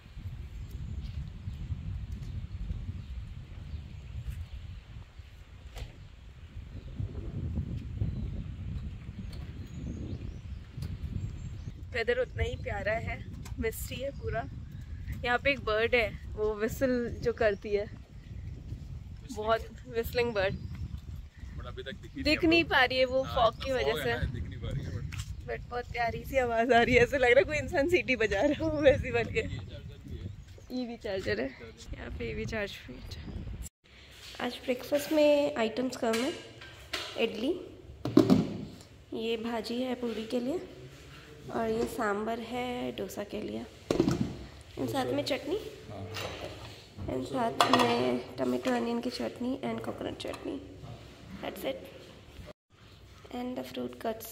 वेदर उतना ही प्यारा है, मिस्टी है पूरा। यहाँ पे एक बर्ड है, वो विसल जो करती है, बहुत विस्लिंग बर्ड, अभी तक दिख नहीं पा रही है वो फॉग की वजह से, बट बहुत प्यारी सी आवाज आ रही है। ऐसा लग रहा है कोई इंसान सीटी बजा रहा हो वैसी बन के। ईवी चार्जर है यहाँ पे, ईवी चार्ज। आज ब्रेकफास्ट में आइटम्स कम है। इडली, ये भाजी है पूरी के लिए, और ये सांबर है डोसा के लिए, एंड साथ में चटनी, एंड साथ में टमाटो अनियन की chutney and coconut chutney. That's it, and the fruit cuts.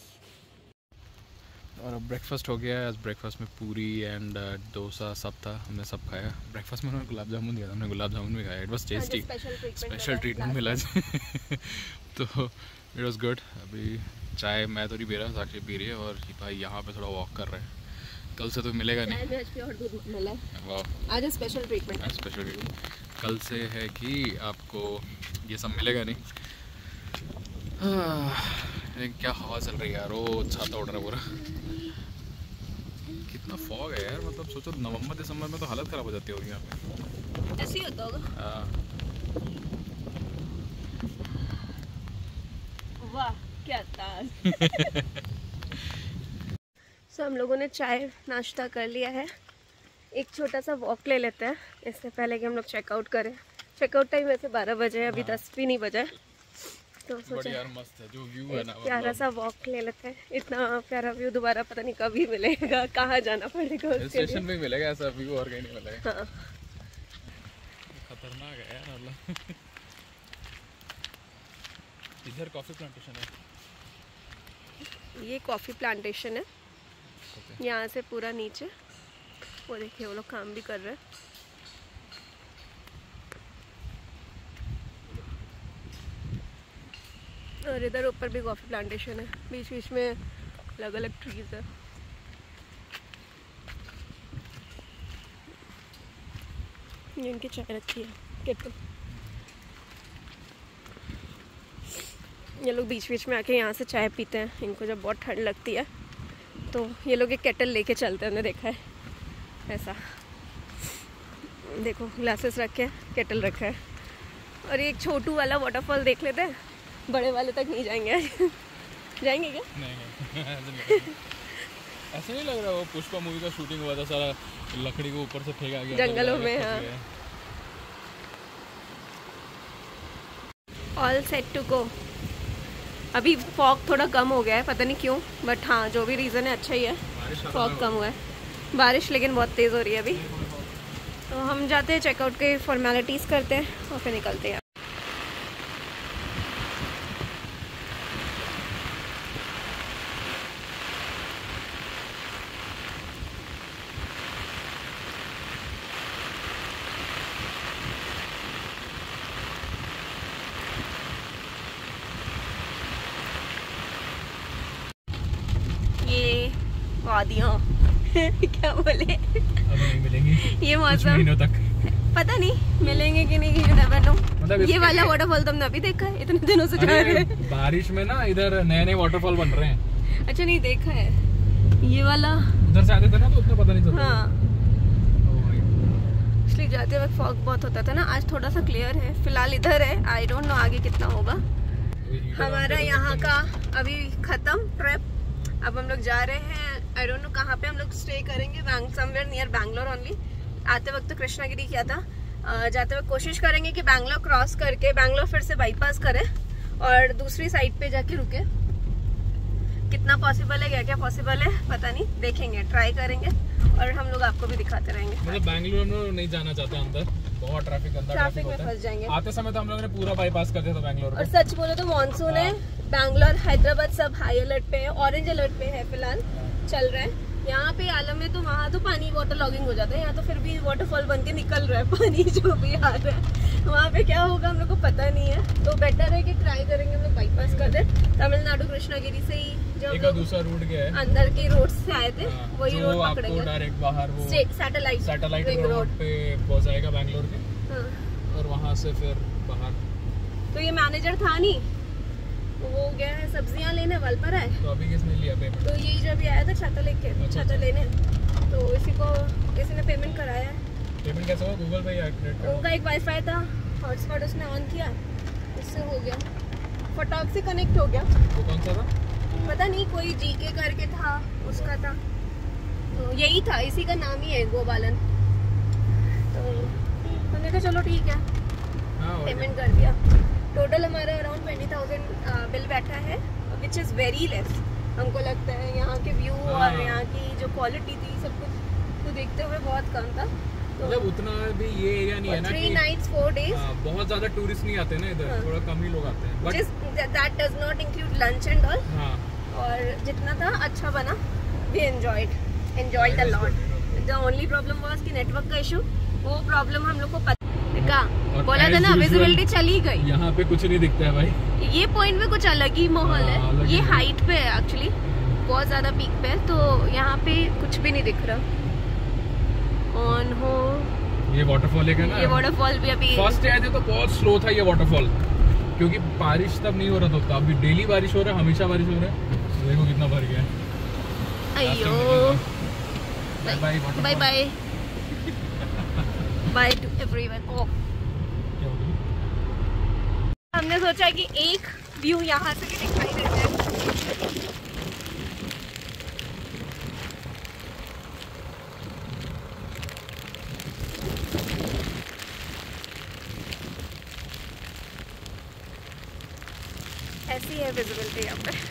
और अब ब्रेकफास्ट हो गया है। आज ब्रेकफास्ट में पूरी एंड डोसा सब था, हमने सब खाया। ब्रेकफास्ट में उन्होंने गुलाब जामुन दिया था, हमने गुलाब जामुन भी खाया। It was tasty, special treatment मिला तो इट वाज गुड। अभी चाय मैं तो नहीं पी रहा, साक्षी पी रही है, और भाई यहाँ पे थोड़ा वॉक कर रहे हैं। कल से तो मिलेगा नहीं, आज स्पेशल ट्रीटमेंट। स्पेशल ट्रीटमेंट कल से है कि आपको ये सब मिलेगा नहीं। क्या हवा चल रही है यार, वो छाता उड़ रहा है पूरा। कितना फॉग है यार, मतलब सोचो नवंबर दिसंबर में तो हालत खराब हो जाती होगी यहाँ पे। ऐसे ही होता होगा। वाह क्या ताज। सो हम लोगों ने चाय नाश्ता कर लिया है। एक छोटा सा वॉक ले लेते हैं इससे पहले कि हम लोग चेकआउट करें। चेकआउट टाइम वैसे 12 बजे है, अभी 10 भी नहीं बजे, तो सोचा यार मस्त है जो व्यू है ना, प्यारा सा वॉक ले लेते हैं। इतना प्यारा व्यू दोबारा पता नहीं कभी मिलेगा, कहाँ जाना पड़ेगा उसके स्टेशन पे मिलेगा ऐसा व्यू, और कहीं नहीं मिलेगा। हाँ। खतरनाक है यार मतलब। इधर कॉफी प्लांटेशन है, ये कॉफी प्लांटेशन है। यहाँ से पूरा नीचे वो देखिए, वो लोग काम भी कर रहे हैं। और इधर ऊपर भी कॉफी प्लांटेशन है, बीच बीच में अलग अलग ट्रीज है। ये इनकी चाय रखी है केटल। ये लोग बीच बीच में आके यहाँ से चाय पीते हैं, इनको जब बहुत ठंड लगती है तो ये लोग एक केटल लेके चलते हैं, हमने देखा है ऐसा। देखो ग्लासेस रखे हैं, केटल रखा है। और एक छोटू वाला वाटरफॉल देख लेते हैं, बड़े वाले तक नहीं जाएंगे। जाएंगे क्या? नहीं ऐसा नहीं लग रहा वो पुष्पा मूवी का शूटिंग हुआ था, सारा लकड़ी को ऊपर से फेंका गया जंगलों में। हाँ, ऑल सेट टू गो। अभी फॉग थोड़ा कम हो गया है, पता नहीं क्यों, बट हाँ जो भी रीज़न है अच्छा ही है, फॉग कम हुआ है। बारिश लेकिन बहुत तेज़ हो रही है अभी। तो हम जाते हैं, चेकआउट के फॉर्मेलिटीज़ करते हैं और फिर निकलते हैं। ये वादियाँ क्या बोले, अब नहीं मिलेंगी ये कुछ मौसम महीनों तक, पता नहीं मिलेंगे कि नहीं, you never know। मतलब ये वाला वाटरफॉल तो हमने अभी देखा है, इतने दिनों से जा रहे हैं। बारिश में ना इधर नए नए वाटरफॉल बन रहे हैं। अच्छा नहीं देखा है ये वाला, उधर से आते थे ना तो उतना पता नहीं चलता। हाँ ओ भाई, इसलिए जाते वक्त फॉग बहुत होता था ना, आज थोड़ा सा क्लियर है। फिलहाल इधर है, आई डोंट नो आगे कितना होगा। हमारा यहाँ का अभी खत्म ट्रिप। अब हम लोग जा रहे हैं, आई डोंट नो कहाँ पे हम लोग स्टे करेंगे, समवेयर नियर बैंगलोर ओनली। आते वक्त तो कृष्णागिरी किया था, जाते वक्त कोशिश करेंगे कि बैंगलोर क्रॉस करके बैंगलोर फिर से बाईपास करें और दूसरी साइड पे जाके रुके। कितना पॉसिबल है, क्या क्या पॉसिबल है पता नहीं, देखेंगे, ट्राई करेंगे और हम लोग आपको भी दिखाते रहेंगे। मतलब बैंगलोर में नहीं जाना चाहते अंदर, बहुत ट्रैफिक में फंस जाएंगे। आते समय तो हम लोगों ने पूरा बाईपास कर दिया था बैंगलोर। और सच बोले तो मानसून है, बैंगलोर हैदराबाद सब हाई अलर्ट पे है, ऑरेंज अलर्ट पे है फिलहाल, चल रहा है। यहाँ पे आलम में तो वहाँ तो पानी वाटर लॉगिंग हो जाता है, यहाँ तो फिर भी वाटरफॉल बन के निकल रहा है पानी जो भी आ रहा है। वहाँ पे क्या होगा हम लोग को पता नहीं है, तो बेटर है कि ट्राई करेंगे हम लोग बाईपास कर दे। तमिलनाडु कृष्णागिरी से ही जो हम लोग दूसरा रूट गया है, अंदर के रोड से आए थे वही रोड पकड़ेंगे, डायरेक्ट बाहर वो सैटेलाइट रिंग रोड पे पहुंच जाएगा बैंगलोर के। हाँ। और वहाँ से फिर बाहर। तो ये मैनेजर था नहीं, वो गया है सब्जियां लेने, वालपारा है। तो अभी किसने लिया पेमेंट? तो ये जब आया था छाता लेके, छाता लेने, तो इसी को किसी ने पेमेंट कराया है। पेमेंट कैसे हुआ, गूगल पे या क्रेडिट कार्ड? उनका एक वाईफाई था, हॉटस्पॉट उसने ऑन किया, उससे हो गया, फटाक से कनेक्ट हो गया। वो कौन सा था पता नहीं, कोई जीके करके था, उसका था, तो यही था, इसी का नाम ही है गोपालन। तो हमने कहा चलो ठीक है, पेमेंट कर दिया। टोटल हमारा अराउंड 20,000 बिल बैठा है, विच इज़ वेरी लेस हमको लगता है। यहाँ के व्यू और यहाँ की जो क्वालिटी थी सब कुछ को देखते हुए बहुत कम था। तो मतलब उतना भी ये एरिया नहीं है ना, 3 nights 4 days, बहुत ज्यादा टूरिस्ट नहीं आते ना इधर, थोड़ा कम ही लोग आते हैं, but that does not include lunch and all। हाँ, और जितना था अच्छा बना, we enjoyed a lot। The only problem was कि नेटवर्क का इशू, वो प्रॉब्लम हम लोग को पता बोला था ना, विजिबिलिटी चली गई। यहाँ पे कुछ नहीं दिखता है भाई, ये पॉइंट में कुछ अलग ही माहौल है, ये हाइट पे है एक्चुअली, बहुत ज्यादा पीक पे है, तो यहाँ पे कुछ भी नहीं दिख रहा। कौन हो ये वाटरफॉल है ना, ये वाटरफॉल भी अभी फर्स्ट आए थे तो बहुत स्लो था ये वाटरफॉल, क्योंकि बारिश तब नहीं हो रहा था, अभी डेली बारिश हो रहा है, हमेशा बारिश हो रहा है। देखो कितना भर गया है। अयो bye bye bye bye bye to everyone. Oh, हमने सोचा कि एक व्यू यहाँ से भी दिखाई देता है। ऐसी है विजिबिलिटी यहाँ पे।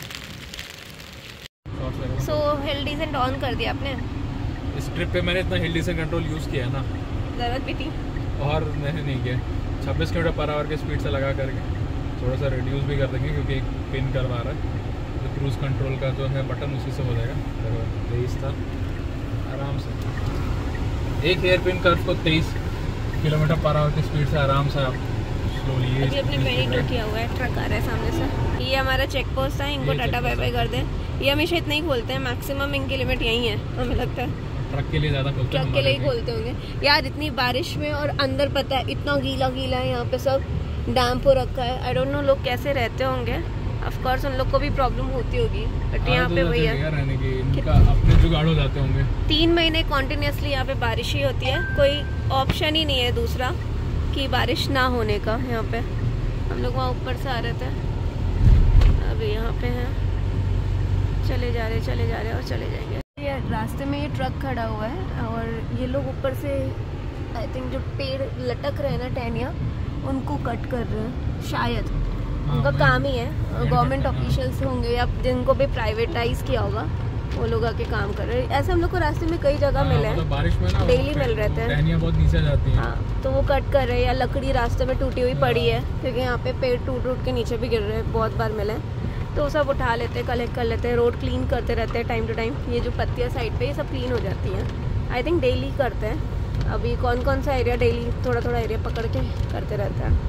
सो हिल डिसेंट ऑन कर दिया आपने? इस ट्रिप पे मैंने इतना हिल डिसेंट कंट्रोल यूज किया है ना, जरूरत भी थी, और मैंने नहीं किया। 26 किलोमीटर पर आवर के स्पीड से लगा करके थोड़ा सा रिड्यूस भी कर देंगे, क्योंकि एक पिन करवा रहा है, तो क्रूज़ कंट्रोल का जो है बटन उसी से हो जाएगा। देखो 23 था, आराम से एक हेयर पिन कर्व को 23 किलोमीटर पर आवर की स्पीड से आराम से आप स्लोली। अभी अपने 22 किया हुआ है, ट्रक आ रहा है सामने से। ये हमारा चेक पोस्ट है, इनको टाटा बाय बाय कर दें। ये हमेशा इतना ही खोलते हैं, मैक्सिमम इनकी लिमिट यही है हमें लगता है। ट्रक के लिए ज़्यादा खोलते हैं, ट्रक के लिए ही खोलते होंगे यार। इतनी बारिश में और अंदर पता है इतना गीला गीला है, यहाँ पे सब डैम्प हो रखा है। आई डोंट नो लोग कैसे रहते होंगे, ऑफ कोर्स उन लोग को भी प्रॉब्लम होती होगी, बट यहाँ पे वही है, रहने की इनका अपने जुगाड़ हो जाते होंगे। 3 महीने कॉन्टिन्यूसली यहाँ पे बारिश ही होती है, कोई ऑप्शन ही नहीं है दूसरा कि बारिश ना होने का। यहाँ पे हम लोग वहाँ ऊपर से आ रहे थे, अभी यहाँ पे हैं, चले जा रहे और चले जाएंगे। ये रास्ते में ये ट्रक खड़ा हुआ है और ये लोग ऊपर से आई थिंक जो पेड़ लटक रहे हैं ना टहनियाँ, उनको कट कर रहे हैं शायद, उनका काम ही है। गवर्नमेंट ऑफिशियल्स होंगे या जिनको भी प्राइवेटाइज किया होगा वो लोग आके काम कर रहे हैं। ऐसे हम लोग को रास्ते में कई जगह मिले हैं, बारिश में ना डेली मिल रहते हैं, टहनियाँ बहुत नीचे जाती हैं। हाँ, तो वो कट कर रहे हैं, या लकड़ी रास्ते में टूटी हुई पड़ी है क्योंकि यहाँ पे पेड़ टूट के नीचे भी गिर रहे हैं, बहुत बार मिले, तो वो सब उठा लेते हैं, कलेक्ट कर लेते हैं। रोड क्लीन करते रहते हैं टाइम टू टाइम, ये जो पत्तियाँ साइड पे ये सब क्लीन हो जाती हैं, आई थिंक डेली करते हैं। अभी कौन सा एरिया डेली थोड़ा एरिया पकड़ के करते रहते हैं।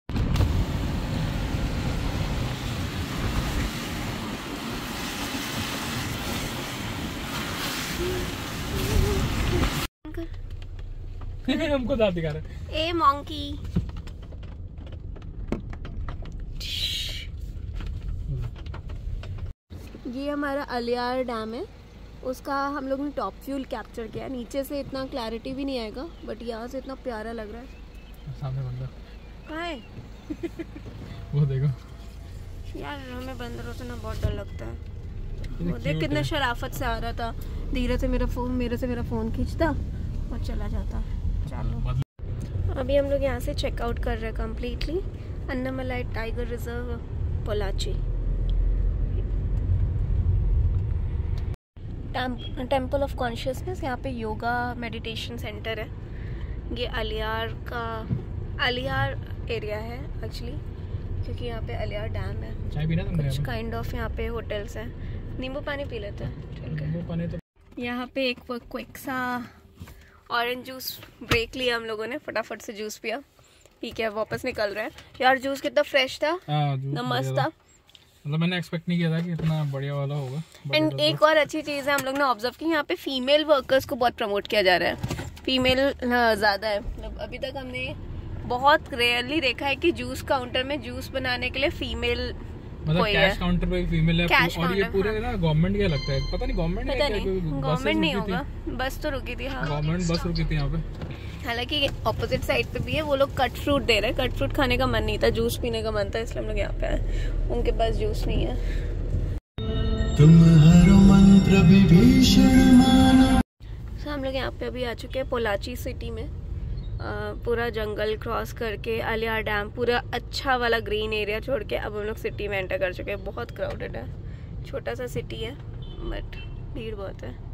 हमको दांत दिखा रहे। ए मॉन्की, ये हमारा अलियार डैम है, उसका हम लोग ने टॉप व्यू कैप्चर किया। नीचे से इतना क्लैरिटी भी नहीं आएगा, बट यहाँ से इतना प्यारा लग रहा है। सामने बंदर कहाँ है? वो देखो यार, हमें बंदरों से ना बहुत डर लगता है। वो देख कितना शराफत से आ रहा था, धीरे से मेरे से मेरा फ़ोन खींचता और चला जाता। चलो अभी हम लोग यहाँ से चेकआउट कर रहे हैं completely Annamalai tiger reserve Pollachi. Temple of consciousness, यहाँ पे योगा मेडिटेशन सेंटर है। ये अलियार एरिया है एक्चुअली, क्योंकि यहाँ पे अलियार डैम है। चाय पीना तुमने? कुछ काइंड ऑफ यहाँ पे होटल्स हैं। नींबू पानी पी लेते हैं, चल के। नींबू पानी तो यहाँ पे एक क्विक सा ऑरेंज जूस ब्रेक लिया हम लोगों ने, फटाफट से जूस पिया, पी के वापस निकल रहे हैं। यार जूस कितना फ्रेश था, मस्त था, मतलब मैंने एक्सपेक्ट नहीं किया था कि इतना बढ़िया वाला होगा। एंड एक और अच्छी चीज़ है हम लोग ने ऑब्जर्व की, यहाँ पे फीमेल वर्कर्स को बहुत प्रमोट किया जा रहा है। फीमेल ज़्यादा है, मतलब अभी तक हमने बहुत रेयरली देखा है कि जूस काउंटर में जूस बनाने के लिए फीमेल मतलब कैश काउंटर पे फीमेल है। और ये पूरे हाँ। ना गवर्नमेंट का लगता है, पता नहीं गवर्नमेंट नहीं होगा, बस तो रुकी थी। हाँ, गवर्नमेंट बस रुकी थी यहाँ पे। हालांकि ऑपोजिट साइड पे भी है, वो लोग कट फ्रूट दे रहे हैं। कट फ्रूट खाने का मन नहीं था, जूस पीने का मन था, इसलिए हम लोग यहाँ पे आए। उनके पास जूस नहीं है। तुम हर मंत्र विभीषण मानो। तो हम लोग यहाँ पे अभी आ चुके हैं पोलाची सिटी में। पूरा जंगल क्रॉस करके अलियार डैम, पूरा अच्छा वाला ग्रीन एरिया छोड़ के अब हम लोग सिटी में एंटर कर चुके हैं। बहुत क्राउडेड है, छोटा सा सिटी है बट भीड़ बहुत है।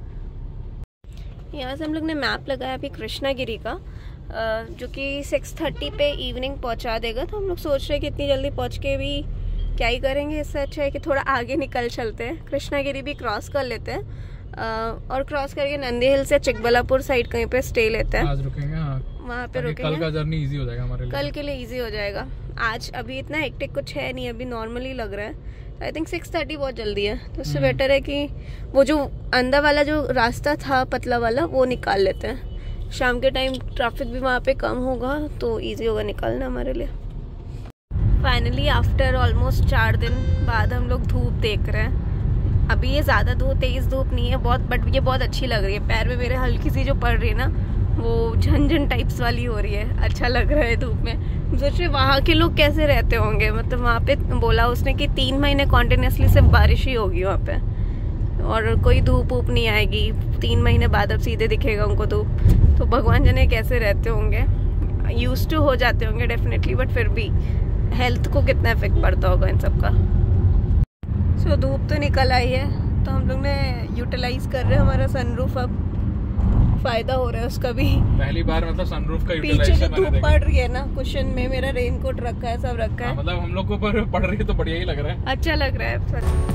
यहाँ से हम लोग ने मैप लगाया अभी कृष्णागिरी का, जो कि 6:30 पे इवनिंग पहुँचा देगा। तो हम लोग सोच रहे हैं कि इतनी जल्दी पहुँच के भी क्या ही करेंगे, इससे अच्छा है कि थोड़ा आगे निकल चलते हैं, कृष्णागिरी भी क्रॉस कर लेते हैं और क्रॉस करके नंदी हिल से चिकबल्लापुर साइड कहीं पे स्टे लेते हैं। आज रुकेंगे, वहाँ पे रुकेंगे। कल का जर्नी इजी हो जाएगा हमारे लिए, कल के लिए इजी हो जाएगा। आज अभी इतना हेक्टिक कुछ है नहीं, अभी नॉर्मली लग रहा है। आई थिंक 6:30 बहुत जल्दी है, तो उससे बेटर है कि वो जो अंदर वाला जो रास्ता था पतला वाला वो निकाल लेते हैं। शाम के टाइम ट्रैफिक भी वहाँ पे कम होगा तो इजी होगा निकालना हमारे लिए। फाइनली आफ्टर ऑलमोस्ट 4 दिन बाद हम लोग धूप देख रहे हैं। अभी ये ज़्यादा तेज़ धूप नहीं है बहुत, बट ये बहुत अच्छी लग रही है। पैर में मेरे हल्की सी जो पड़ रही है ना, वो झंझन टाइप्स वाली हो रही है, अच्छा लग रहा है धूप में। सोच रहे वहाँ के लोग कैसे रहते होंगे, मतलब वहाँ पे बोला उसने कि 3 महीने कॉन्टिन्यूसली सिर्फ बारिश ही होगी वहाँ पे, और कोई धूप वूप नहीं आएगी। 3 महीने बाद अब सीधे दिखेगा उनको धूप। तो भगवान जाने कैसे रहते होंगे, यूज्ड टू हो जाते होंगे डेफिनेटली, बट फिर भी हेल्थ को कितना इफेक्ट पड़ता होगा इन सब का। सो धूप तो निकल आई है, तो हम लोग ने यूटिलाइज कर रहे हैं हमारा सनरूफ, अब फायदा हो रहा है उसका भी। पहली बार मतलब सनरूफ का पीछे जो धूप पड़ रही है ना, कुशन में मेरा रेनकोट रखा है, सब रखा है। मतलब हम लोग को पर पड़ रही है तो बढ़िया ही लग रहा है, अच्छा लग रहा है।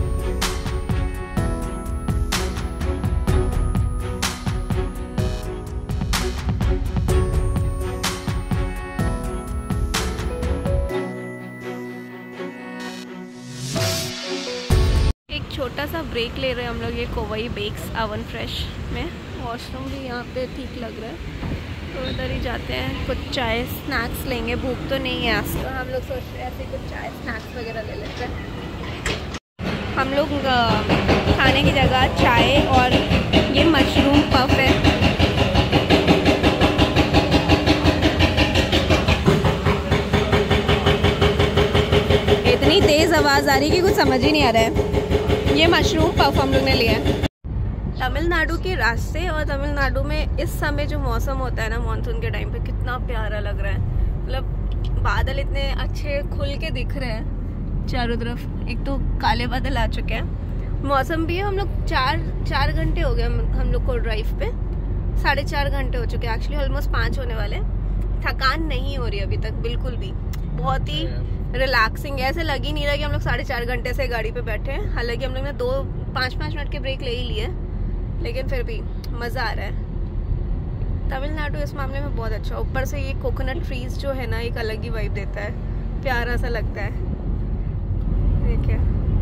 छोटा सा ब्रेक ले रहे हैं हम लोग ये कोवई बेक्स अवन फ्रेश में। वॉशरूम भी यहाँ पे ठीक लग रहा है, तो उधर ही जाते हैं, कुछ चाय स्नैक्स लेंगे। भूख तो नहीं है आज, तो हम लोग सोच रहे हैं ऐसे कुछ चाय स्नैक्स वगैरह ले लेते हैं। हम लोग खाने की जगह चाय और ये मशरूम पफ है। इतनी तेज़ आवाज़ आ रही है कि कुछ समझ ही नहीं आ रहा है। ये मशरूम पफ हम लोग ने लिया है। तमिलनाडु के रास्ते और तमिलनाडु में इस समय जो मौसम होता है ना मानसून के टाइम पे, कितना प्यारा लग रहा है। मतलब बादल इतने अच्छे खुल के दिख रहे हैं चारों तरफ। एक तो काले बादल आ चुके हैं, मौसम भी है। हम लोग चार घंटे हो गए हम लोग को ड्राइव पे, 4.5 घंटे हो चुके हैं। एक्चुअली ऑलमोस्ट 5 होने वाले। थकान नहीं हो रही अभी तक बिल्कुल भी, बहुत ही रिलैक्सिंग है। ऐसे लग ही नहीं रहा कि हम लोग 4.5 घंटे से गाड़ी पे बैठे हैं। हालांकि हम लोग ने 5-5 मिनट के ब्रेक ले ही लिए, लेकिन फिर भी मज़ा आ रहा है। तमिलनाडु इस मामले में बहुत अच्छा। ऊपर से ये कोकोनट ट्रीज जो है ना, एक अलग ही वाइब देता है, प्यारा सा लगता है। देखिए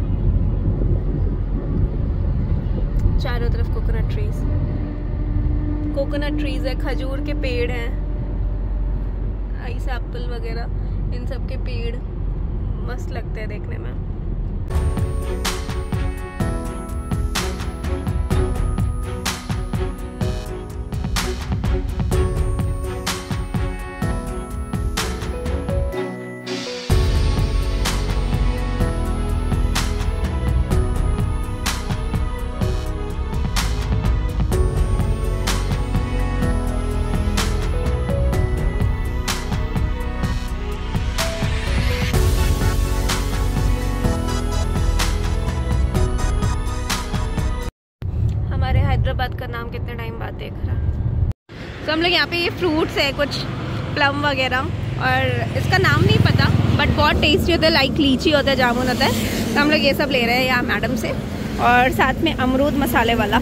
चारों तरफ कोकोनट ट्रीज है, खजूर के पेड़ हैं, आइस एप्पल वगैरह, इन सब के पेड़ मस्त लगते हैं देखने में। हैदराबाद का नाम कितने टाइम बाद देख रहा। तो हम लोग यहाँ पे ये फ्रूट्स है कुछ प्लम वगैरह, और इसका नाम नहीं पता बट बहुत टेस्टी होता है, लाइक लीची होता है, जामुन होता है। तो हम लोग ये सब ले रहे हैं यहाँ मैडम से, और साथ में अमरूद मसाले वाला।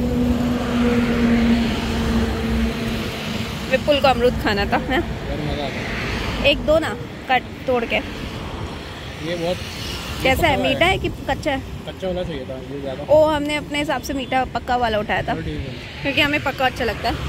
विपुल को अमरूद खाना था है? एक दो ना कट तोड़ के। ये बहुत कैसा है, मीठा है कि कच्चा है? कच्चा वाला चाहिए था ये ज़्यादा। ओ हमने अपने हिसाब से मीठा पक्का वाला उठाया था, क्योंकि हमें पक्का अच्छा लगता है।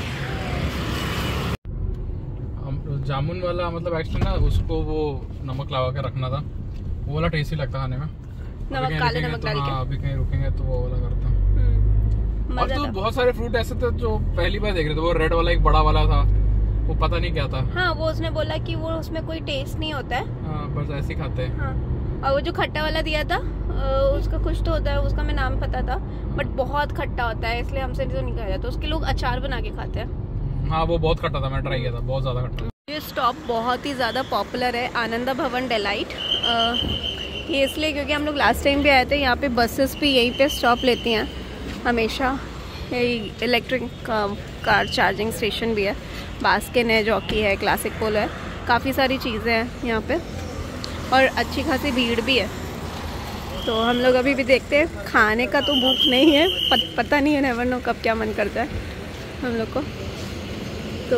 हम जामुन वाला मतलब एक्चुअली ना उसको वो नमक लगा के रखना था, वो वाला टेस्टी लगता खाने में। नमक काले नमक डाल के। अभी कहीं रुकेंगे तो वो वाला करता हूँ। और तो बहुत सारे फ्रूट ऐसे थे जो पहली बार देख रहे थे। वो रेड वाला एक बड़ा वाला था, वो पता नहीं क्या था। हाँ वो उसने बोला कि वो उसमें कोई टेस्ट नहीं होता है। हाँ बस ऐसे ही खाते हैं। हाँ। और वो जो खट्टा वाला दिया था उसका कुछ तो होता है, उसका मैं नाम पता था बट बहुत खट्टा होता है, इसलिए हमसे तो नहीं खाया जाता। उसके लोग अचार बना के खाते हैं। हाँ वो बहुत खट्टा था, मैं ट्राई किया था, बहुत ज़्यादा खट्टा। ये स्टॉप बहुत ही ज़्यादा पॉपुलर है, आनंदा भवन डिलाइट। ये इसलिए क्योंकि हम लोग लास्ट टाइम भी आए थे। यहाँ पे बसेस भी यहीं पे स्टॉप लेती हैं हमेशा। यही इलेक्ट्रिक कार चार्जिंग स्टेशन भी है, बास्किन है, जॉकी है, क्लासिक पोलो है, काफ़ी सारी चीज़ें हैं यहाँ पे, और अच्छी खासी भीड़ भी है। तो हम लोग अभी भी देखते हैं, खाने का तो भूख नहीं है, पता नहीं है, नेवर नो कब क्या मन करता है हम लोग को। तो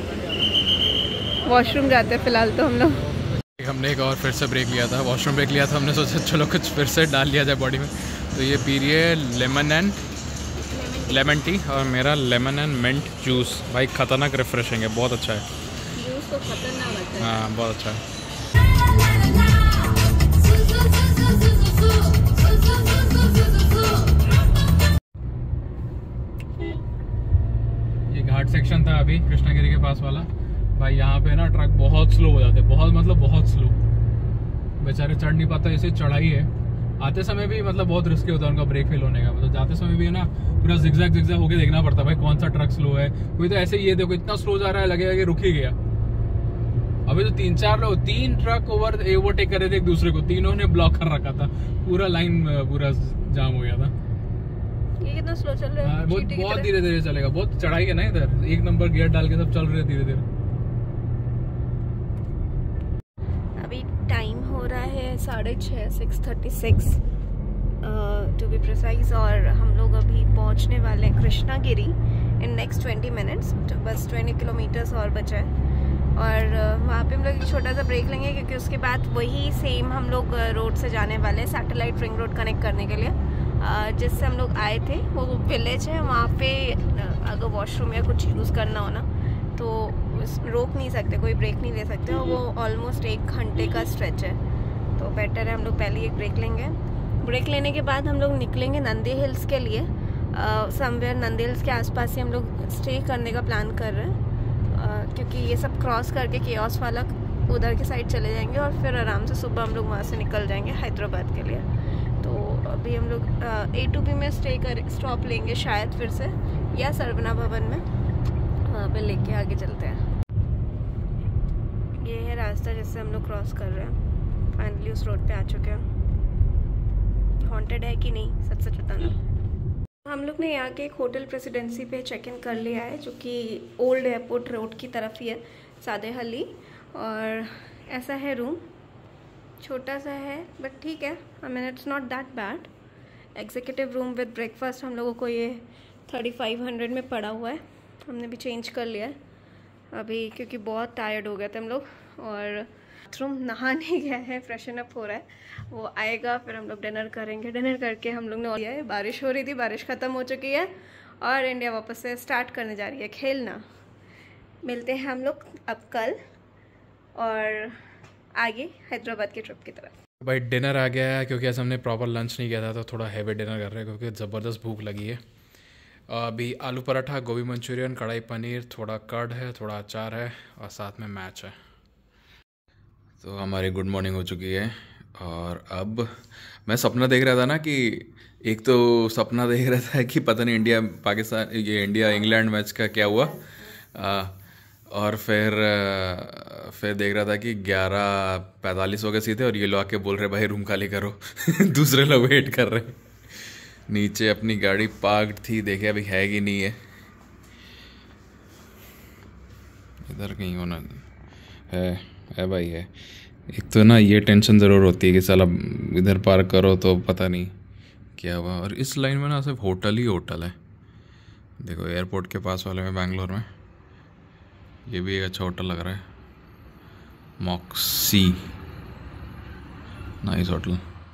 वॉशरूम जाते हैं फ़िलहाल तो हम लोग। हमने एक और फिर से ब्रेक लिया था, वॉशरूम ब्रेक लिया था। हमने सोचा चलो कुछ फिर से डाल लिया जाए बॉडी में। तो ये पी रही है लेमन टी, और मेरा लेमन एंड मिंट जूस। भाई खतरनाक रिफ्रेशिंग है, बहुत अच्छा है जूस तो खतरनाक लगता है। हाँ बहुत अच्छा है। ये घाट सेक्शन था अभी कृष्णागिरी के पास वाला। भाई यहाँ पे ना ट्रक बहुत स्लो हो जाते, बहुत मतलब बहुत स्लो, बेचारे चढ़ नहीं पाता। ऐसे चढ़ाई है, आते समय भी मतलब बहुत रिस्की होता है उनका ब्रेक फेल होने का। मतलब जाते समय भी है ना पूरा जिगजैग होके देखना पड़ता है भाई कौन सा ट्रक स्लो है। कोई तो ऐसे ये देखो इतना स्लो जा रहा है, लगेगा कि रुक ही गया। अभी तो 3 ट्रक ओवरटेक कर रहे थे एक दूसरे को, तीनों ने ब्लॉक कर रखा था, पूरा लाइन पूरा जाम हो गया था। ये कितना स्लो चल रहा है? बहुत धीरे धीरे चलेगा, बहुत चढ़ाई है ना इधर। 1 नंबर गियर डाल के सब चल रहे धीरे धीरे। अभी टाइम हो रहा है 6:30, 6:36 टू बी प्रिसाइज, और हम लोग अभी पहुंचने वाले हैं कृष्णागिरी इन नेक्स्ट 20 मिनट्स। तो बस 20 किलोमीटर्स और बचा है, और वहाँ पे हम लोग एक छोटा सा ब्रेक लेंगे, क्योंकि उसके बाद वही सेम हम लोग रोड से जाने वाले हैं, सैटेलाइट रिंग रोड कनेक्ट करने के लिए। जिससे हम लोग आए थे, वो विलेज है। वहाँ पे अगर वॉशरूम या कुछ यूज़ करना हो ना तो रोक नहीं सकते, कोई ब्रेक नहीं ले सकते, और वो ऑलमोस्ट 1 घंटे का स्ट्रेच है। तो बेटर है हम लोग पहले एक ब्रेक लेंगे, ब्रेक लेने के बाद हम लोग निकलेंगे नंदी हिल्स के लिए। समवेयर नंदी हिल्स के आसपास ही हम लोग स्टे करने का प्लान कर रहे हैं, क्योंकि ये सब क्रॉस करके केओस वाला उधर की साइड चले जाएंगे और फिर आराम से सुबह हम लोग वहाँ से निकल जाएंगे हैदराबाद के लिए। तो अभी हम लोग A2B में स्टॉप लेंगे शायद फिर से, या सरवना भवन में, वहाँ पे लेके आगे चलते हैं। ये है रास्ता जिससे हम लोग क्रॉस कर रहे हैं। फाइनली उस रोड पे आ चुके हैं। हॉन्टेड है कि नहीं, सच सच बताना। हम लोग ने यहाँ के एक होटल प्रेसिडेंसी पे चेक इन कर लिया है, जो कि ओल्ड एयरपोर्ट रोड की तरफ ही है, सादेहली। और ऐसा है रूम, छोटा सा है बट ठीक है, I mean it's not that bad. Executive room with breakfast हम लोगों को ये 3500 में पड़ा हुआ है। हमने भी चेंज कर लिया है अभी, क्योंकि बहुत टायर्ड हो गए थे हम लोग। और बाथरूम नहाने गया है, फ्रेशन अप हो रहा है, वो आएगा फिर हम लोग डिनर करेंगे। डिनर करके हम लोग ने लिया है, बारिश हो रही थी, बारिश ख़त्म हो चुकी है और इंडिया वापस से स्टार्ट करने जा रही है खेलना। मिलते हैं हम लोग अब कल और आगे हैदराबाद की ट्रिप की तरफ। भाई डिनर आ गया है, क्योंकि ऐसा हमने प्रॉपर लंच नहीं किया था तो थोड़ा हैवी डिनर कर रहे हैं, क्योंकि ज़बरदस्त भूख लगी है। अभी आलू पराठा, गोभी मंचूरियन, कढ़ाई पनीर, थोड़ा कर्ड है, थोड़ा अचार है और साथ में मैच है। तो हमारी गुड मॉर्निंग हो चुकी है और अब मैं सपना देख रहा था ना, कि एक तो सपना देख रहा था कि पता नहीं इंडिया पाकिस्तान, ये इंडिया इंग्लैंड मैच का क्या हुआ, और फिर देख रहा था कि 11:45 हो गए सीधे और ये लोग आके बोल रहे भाई रूम खाली करो दूसरे लोग वेट कर रहे। नीचे अपनी गाड़ी पार्क्ड थी, देखे अभी है कि नहीं है, इधर कहीं होना है भाई है। एक तो ना ये टेंशन ज़रूर होती है कि साला इधर पार्क करो तो पता नहीं क्या हुआ। और इस लाइन में ना सिर्फ होटल ही होटल है। देखो एयरपोर्ट के पास वाले में, बैंगलोर में, ये भी एक अच्छा होटल लग रहा है, मॉक्सी, नाइस होटल।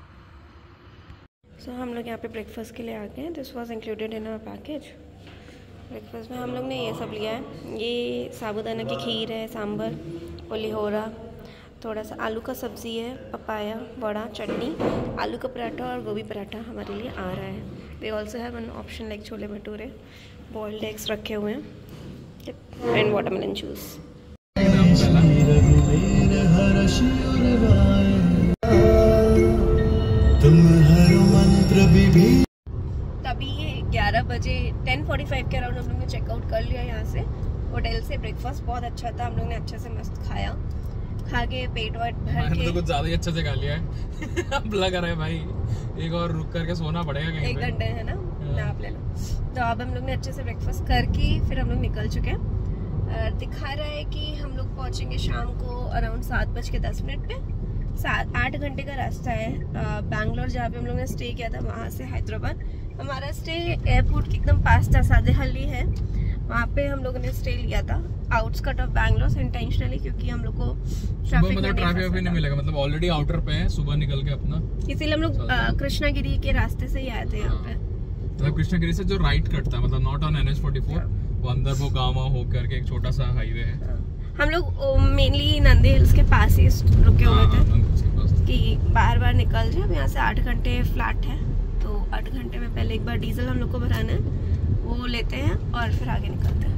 सो हम लोग यहाँ पे ब्रेकफास्ट के लिए आ गए हैं। This was included in our package. Breakfast में हम लोग ने ये सब लिया है। ये साबूदाना की खीर है, सांभर, ओलिहोरा, थोड़ा सा आलू का सब्ज़ी है, पपाया, बड़ा, चटनी, आलू का पराठा और गोभी पराठा हमारे लिए आ रहा है। We also have an option like chole bhature, boiled eggs रखे हुए हैं एंड वाटरमेलन जूस। तभी ये 11 बजे 10:45 के अराउंड हम लोग ने चेकआउट कर लिया यहाँ से होटल से। ब्रेकफास्ट बहुत अच्छा था, हम लोग ने अच्छे से मस्त खाया, खा के पेट वट भर के, तो कुछ ज़्यादा ही अच्छे से खा लिया है अब लग रहा है भाई एक और रुक करके सोना पड़ेगा कहीं 1 घंटे है ना, नाप ले लो। तो अब हम लोग ने अच्छे से ब्रेकफास्ट करके फिर हम लोग निकल चुके हैं। दिखा रहा है कि हम लोग पहुँचेंगे शाम को अराउंड 7:10 पे। 8 घंटे का रास्ता है बैंगलोर, जहाँ पे हम लोग ने स्टे किया था, वहाँ से हैदराबाद। हमारा स्टे एयरपोर्ट के एकदम पास था, सादेहली है, वहाँ पे हम लोगों ने स्टे लिया था आउटस्कर्ट ऑफ बैंगलोर इंटेंशनली, क्योंकि हम लोग को ट्रैफिक नहीं मिलेगा, मतलब ऑलरेडी आउटर पे है, सुबह निकल के अपना, इसीलिए हम लोग कृष्णागिरी के रास्ते से ही आए थे यहाँ पे। मतलब कृष्णागिरी से जो राइट कटता है, मतलब नॉट ऑन NH44, वो अंदर वो गाँव हो करके एक छोटा सा हाईवे है। हम लोग मेनली नंदी हिल्स के पास ही रुके हुए थे कि बार निकल जाए। अब यहाँ से 8 घंटे फ्लैट है, तो 8 घंटे में पहले एक बार डीजल हम लोग को भराना है, वो लेते हैं और फिर आगे निकलते हैं।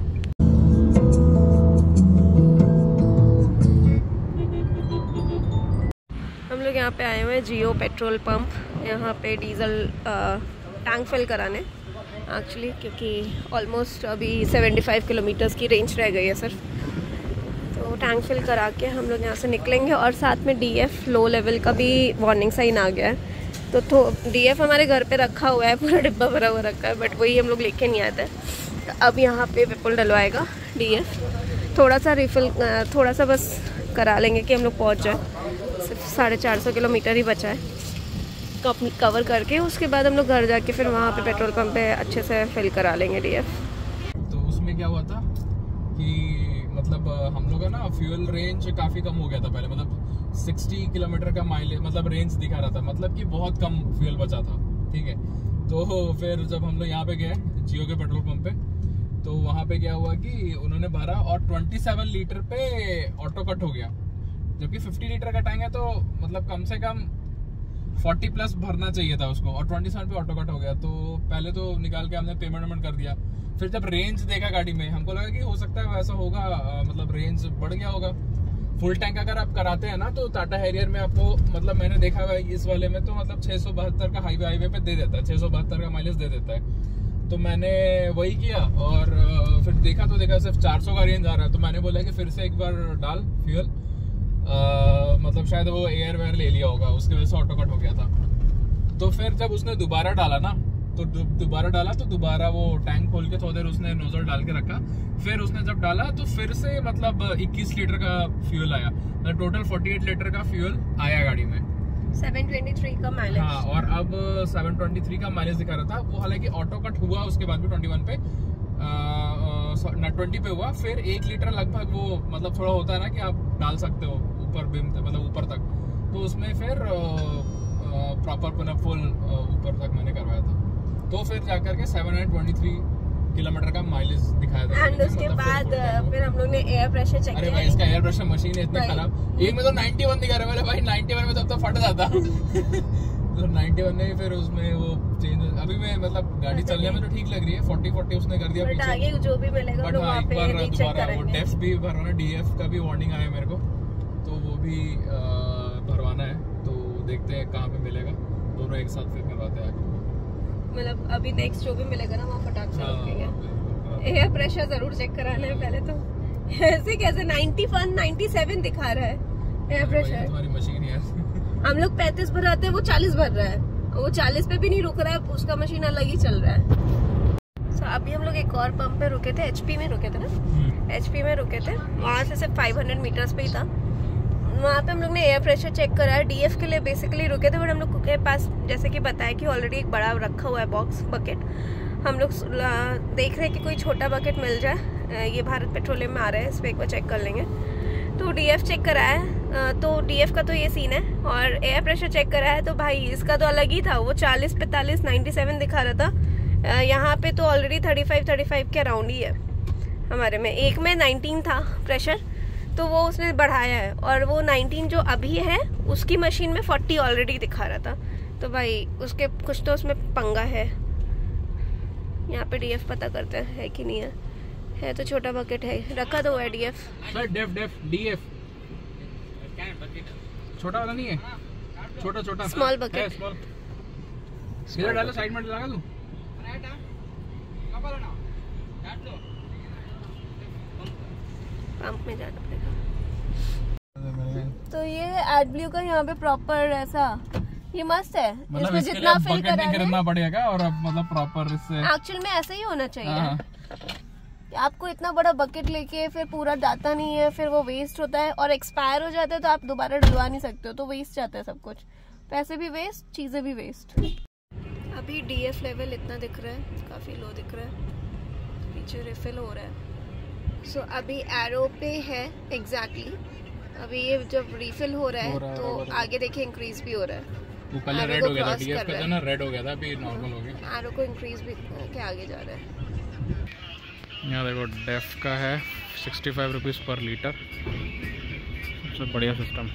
हम लोग यहाँ पे आए हुए हैं जियो पेट्रोल पंप, यहाँ पे डीजल टैंक फिल कराने एक्चुअली, क्योंकि ऑलमोस्ट अभी 75 किलोमीटर्स की रेंज रह गई है सिर्फ। तो टैंक फिल करा के हम लोग यहाँ से निकलेंगे। और साथ में DF लो लेवल का भी वार्निंग साइन आ गया है, तो DF हमारे घर पे रखा हुआ है, पूरा डिब्बा भरा हुआ रखा है, बट वही हम लोग लेके नहीं आते। तो अब यहाँ पे पेट्रोल डलवाएगा DF, थोड़ा सा रिफिल, थोड़ा सा बस करा लेंगे कि हम लोग पहुँच जाए। सिर्फ 450 किलोमीटर ही बचा है कवर करके, उसके बाद हम लोग घर जाके फिर वहाँ पे पेट्रोल पंप पे अच्छे से फिल करा लेंगे DF। तो उसमें क्या हुआ था कि मतलब हम लोग का ना फ्यूल रेंज काफ़ी कम हो गया था पहले, मतलब 60 किलोमीटर का माइलेज मतलब रेंज दिखा रहा था, मतलब कि बहुत कम फ्यूल बचा था, ठीक है। तो फिर जब हम लोग यहाँ पे गए जियो के पेट्रोल पंप पे, तो वहाँ पे क्या हुआ कि उन्होंने 12 और 27 लीटर पे ऑटो कट हो गया, जबकि 50 लीटर का टैंक है, तो मतलब कम से कम 40 प्लस भरना चाहिए था उसको, और 27 पे ऑटो कट हो गया। तो पहले तो निकाल के हमने पेमेंट कर दिया। फिर जब रेंज देखा गाड़ी में, हमको लगा कि हो सकता है वैसा होगा, मतलब रेंज बढ़ गया होगा। फुल टैंक अगर आप कराते हैं ना, तो टाटा हैरियर में आपको, मतलब मैंने देखा हुआ इस वाले में तो मतलब 672 का हाईवे पे दे देता है, 672 का माइलेज दे देता है। तो मैंने वही किया, और फिर देखा सिर्फ 400 का रेंज आ रहा है। तो मैंने बोला कि फिर से एक बार डाल फ्यूल, मतलब शायद वो एयर वेयर ले लिया होगा, उसकी वजह से ऑटो कट हो गया था। तो फिर जब उसने दोबारा डाला ना, तो दोबारा वो टैंक खोल के थोड़ी देर उसने नोजल डाल के रखा। फिर उसने जब डाला तो फिर से मतलब 21 लीटर का फ्यूल आया, मतलब टोटल 48 लीटर का फ्यूल आया गाड़ी में, 723 का माइलेज। हाँ, और अब 723 का माइलेज दिखा रहा था वो। हालांकि ऑटो कट हुआ उसके बाद भी 21 पे 20 पे हुआ। फिर 1 लीटर लगभग वो, मतलब थोड़ा होता है ना कि आप डाल सकते हो ऊपर बिम, मतलब ऊपर तक, तो उसमें फिर प्रॉपर फुल ऊपर तक मैंने करवाया था। तो फिर जाकर के 723 किलोमीटर का माइलेज दिखाया था। एंड उसके बाद फिर हम लोग ने एयर प्रेशर चेक किया। अरे भाई, इसका एयर प्रेशर मशीन है इतना खराब। एक में तो 91 दिखा रहा है भाई, 91 में तब तो फट जाता। तो 91 में फिर उसमें वो चेंज, अभी मैं मतलब गाड़ी चलने में तो ठीक लग रही है, 40 उसने कर दिया पीछे। आगे जो भी मिलेगा बट हाँ, एक बार दोबारा वो डेफ भी भरवाना, डीएफ का भी वार्निंग आया मेरे को, तो वो भी भरवाना है। तो देखते हैं कहाँ पे मिलेगा, दोनों एक साथ फिर करवाते हैं। मतलब अभी नेक्स्ट जो भी मिलेगा ना, वहाँ फटाक से रुकेंगे। एयर प्रेशर जरूर चेक कराना है पहले तो। ऐसे कैसे 91 97 दिखा रहा है एयर प्रेशर। तुम्हारी मशीन है। हम लोग 35 भराते हैं, वो 40 भर रहा है, वो 40 पे भी नहीं रुक रहा है, उसका मशीन अलग ही चल रहा है। So, अभी हम लोग एक और पंप पे रुके थे, एचपी में रुके थे ना, एचपी में रुके थे। वहाँ से सिर्फ 500 मीटर्स पे ही था। वहाँ पे हम लोग ने एयर प्रेशर चेक करा, डीएफ के लिए बेसिकली रुके थे। बट हम लोग के पास, जैसे कि बताया कि ऑलरेडी एक बड़ा रखा हुआ है बॉक्स बकेट। हम लोग देख रहे हैं कि कोई छोटा बकेट मिल जाए। ये भारत पेट्रोलियम में आ रहा है, इस पर एक बार चेक कर लेंगे। तो डीएफ चेक करा है, तो डीएफ का तो ये सीन है। और एयर प्रेशर चेक करा है तो भाई इसका तो अलग ही था, वो 40 45 97 दिखा रहा था। यहाँ पे तो ऑलरेडी 35 के अराउंड ही है हमारे में। एक में 19 था प्रेशर, तो वो उसने बढ़ाया है, और वो 19 जो अभी है उसकी मशीन में 40 ऑलरेडी दिखा रहा था। तो भाई उसके कुछ तो उसमें पंगा है। यहाँ पे डीएफ पता करते हैं कि नहीं है तो छोटा बकेट है, रखा तो है डीएफ। डीएफ छोटा वाला नहीं है, छोटा स्मॉल बकेट। इधर डालो, साइड में लगा दूं। पंप में जाना पड़ेगा। तो ये एडब्ल्यू का यहाँ पे प्रॉपर ऐसा, ये मस्त है। मतलब इसमें जितना फिल करा है खरीदना पड़ेगा, और अब मतलब प्रॉपर इससे एक्चुअल में ऐसा ही होना चाहिए। आपको इतना बड़ा बकेट लेके फिर पूरा जाता नहीं है, फिर वो वेस्ट होता है, और एक्सपायर हो जाता है तो आप दोबारा डलवा नहीं सकते हो, तो वेस्ट जाता है सब कुछ, पैसे भी वेस्ट, चीजें भी वेस्ट। अभी डीएफ लेवल इतना दिख रहा है, काफी लो दिख रहा है, पीछे रिफिल हो रहा है। सो अभी एरो पे है एग्जैक्टली। अभी ये जब रिफिल हो रहा है तो आगे देखिए इंक्रीज भी हो रहा है। वो पहले रेड हो गया था, डीएफ का ना रेड हो गया था, अभी नॉर्मल हो गया। एरो को इंक्रीज भी के आगे जा रहा है। यहाँ देखो डेफ का है 65 रुपीज़ पर लीटर, सबसे बढ़िया सिस्टम।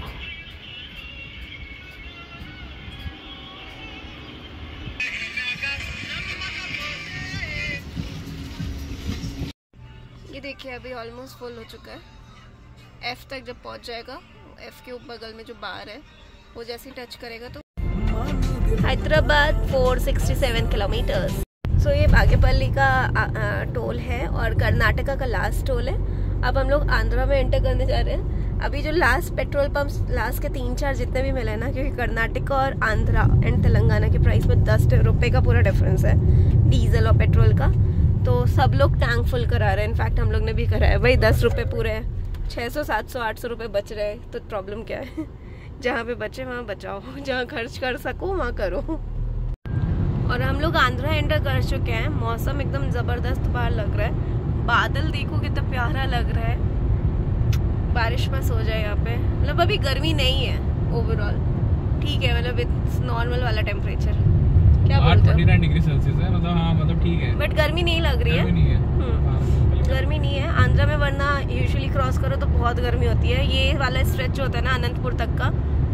ये देखिए अभी ऑलमोस्ट फुल हो चुका है। एफ तक जब पहुंच जाएगा, एफ के बगल में जो बार है वो जैसे ही टच करेगा तो हैदराबाद 467 किलोमीटर्स। सो ये बागेपल्ली का टोल है और कर्नाटका का लास्ट टोल है। अब हम लोग आंध्रा में एंटर करने जा रहे हैं। अभी जो लास्ट पेट्रोल पंप लास्ट के 3-4 जितने भी मिले ना, क्योंकि कर्नाटका और आंध्रा एंड तेलंगाना के प्राइस में 10 रुपये का पूरा डिफरेंस है डीजल और पेट्रोल का, तो सब लोग टैंक फुल करा रहे हैं। इनफैक्ट हम लोग ने भी कराया। भाई 10 रुपये पूरे हैं, 600 700 800 रुपये बच रहे हैं, तो प्रॉब्लम क्या है। जहाँ पे बचे वहाँ बचाओ, जहाँ खर्च कर सको वहाँ करो। और हम लोग आंध्रा एंटर कर चुके हैं। मौसम एकदम ज़बरदस्त बाहर लग रहा है, बादल देखो कितना प्यारा लग रहा है, बारिश बस हो जाए यहाँ पे। मतलब अभी गर्मी नहीं है ओवरऑल, ठीक है, मतलब इट्स नॉर्मल वाला टेम्परेचर। क्या बोलते हो? 29 डिग्री सेल्सियस है, मतलब हाँ मतलब ठीक है, बट गर्मी नहीं लग रही है। गर्मी नहीं है आंध्रा में, वरना यूजुअली क्रॉस करो तो बहुत गर्मी होती है। ये वाला स्ट्रेच जो होता है ना अनंतपुर तक का,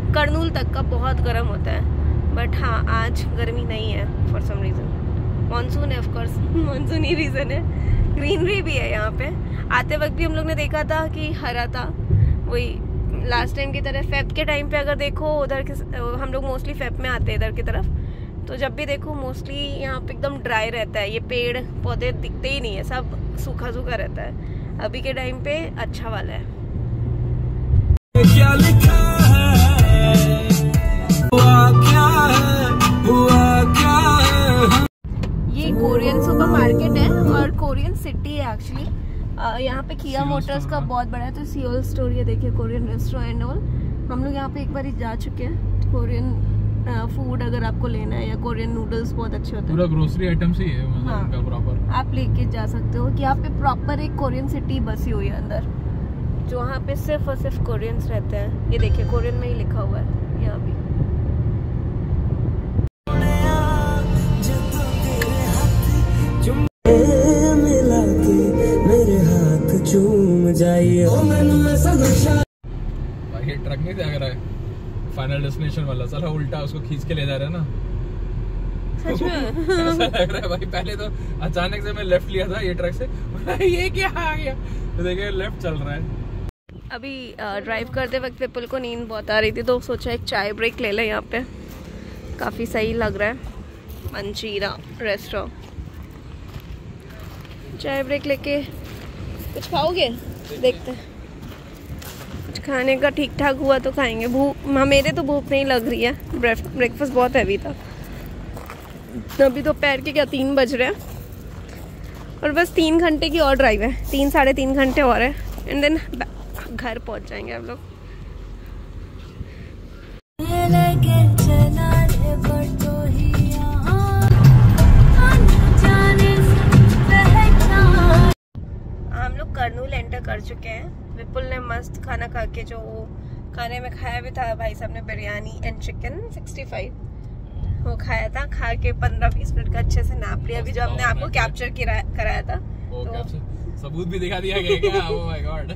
करनूल तक का बहुत गर्म होता है, बट हाँ आज गर्मी नहीं है फॉर सम रीज़न। मानसून है, ऑफ कोर्स मानसून ही रीज़न है। ग्रीनरी भी है यहाँ पे। आते वक्त भी हम लोग ने देखा था कि हरा था, वही लास्ट टाइम की तरह। फेब के टाइम पे अगर देखो उधर के, हम लोग मोस्टली फेब में आते हैं इधर की तरफ, तो जब भी देखो मोस्टली यहाँ पे एकदम ड्राई रहता है, ये पेड़ पौधे दिखते ही नहीं है, सब सूखा सूखा रहता है। अभी के टाइम पे अच्छा वाला है। क्या लिखा है, हुआ क्या है, हुआ क्या है। ये कोरियन सुपर मार्केट है और कोरियन सिटी है एक्चुअली। यहाँ पे किया मोटर्स का बहुत बड़ा है, तो सियोल स्टोर ये देखिए, कोरियन रेस्टोरेंट ऑल। हम लोग यहाँ पे एक बार ही जा चुके हैं। कोरियन फूड अगर आपको लेना है, या कोरियन नूडल्स बहुत अच्छे होते हैं। पूरा ग्रोसरी आइटम्स ही है मतलब उनका प्रॉपर। आप लेके जा सकते हो कि यहाँ पे प्रॉपर एक कोरियन सिटी बसी हुई है अंदर, जो वहाँ पे सिर्फ और सिर्फ कोरियंस रहते हैं। ये देखिए कोरियन में ही लिखा हुआ है यहाँ भी। मिला के मेरे हाथ चूम जाइए। भाई ये ट्रक नहीं लग रहा है फाइनल डेस्टिनेशन वाला, साला उल्टा उसको खींच के ले जा रहा है ना। सच में ऐसा लग रहा है भाई। पहले तो अचानक से मैं लेफ्ट लिया था ये ट्रक से, ये क्या आ गया, तो देखिए लेफ्ट चल रहा है। अभी ड्राइव करते वक्त विपुल को नींद बहुत आ रही थी, तो सोचा एक चाय ब्रेक ले लें यहाँ पे। काफ़ी सही लग रहा है मंजीरा रेस्टोरेंट। चाय ब्रेक लेके कुछ खाओगे? देखते हैं, कुछ खाने का ठीक ठाक हुआ तो खाएंगे। मेरे तो भूख नहीं लग रही है, ब्रेकफास्ट बहुत हैवी था। अभी दोपहर के क्या 3 बज रहे हैं और बस 3 घंटे की और ड्राइव है, 3 साढ़े 3 घंटे और है, एंड देन घर पहुंच जाएंगे हम लोग। हम लोग करनूल एंटर कर चुके हैं। विपुल ने मस्त खाना खा के, जो खाने में खाया भी था भाई साहब ने, बिरयानी एंड चिकन 65 वो खाया था। खा के 15-20 मिनट का अच्छे से नाप लिया, अभी जो हमने आपको कैप्चर कराया था। तो सबूत भी दिखा दिया गया क्या? Oh my god.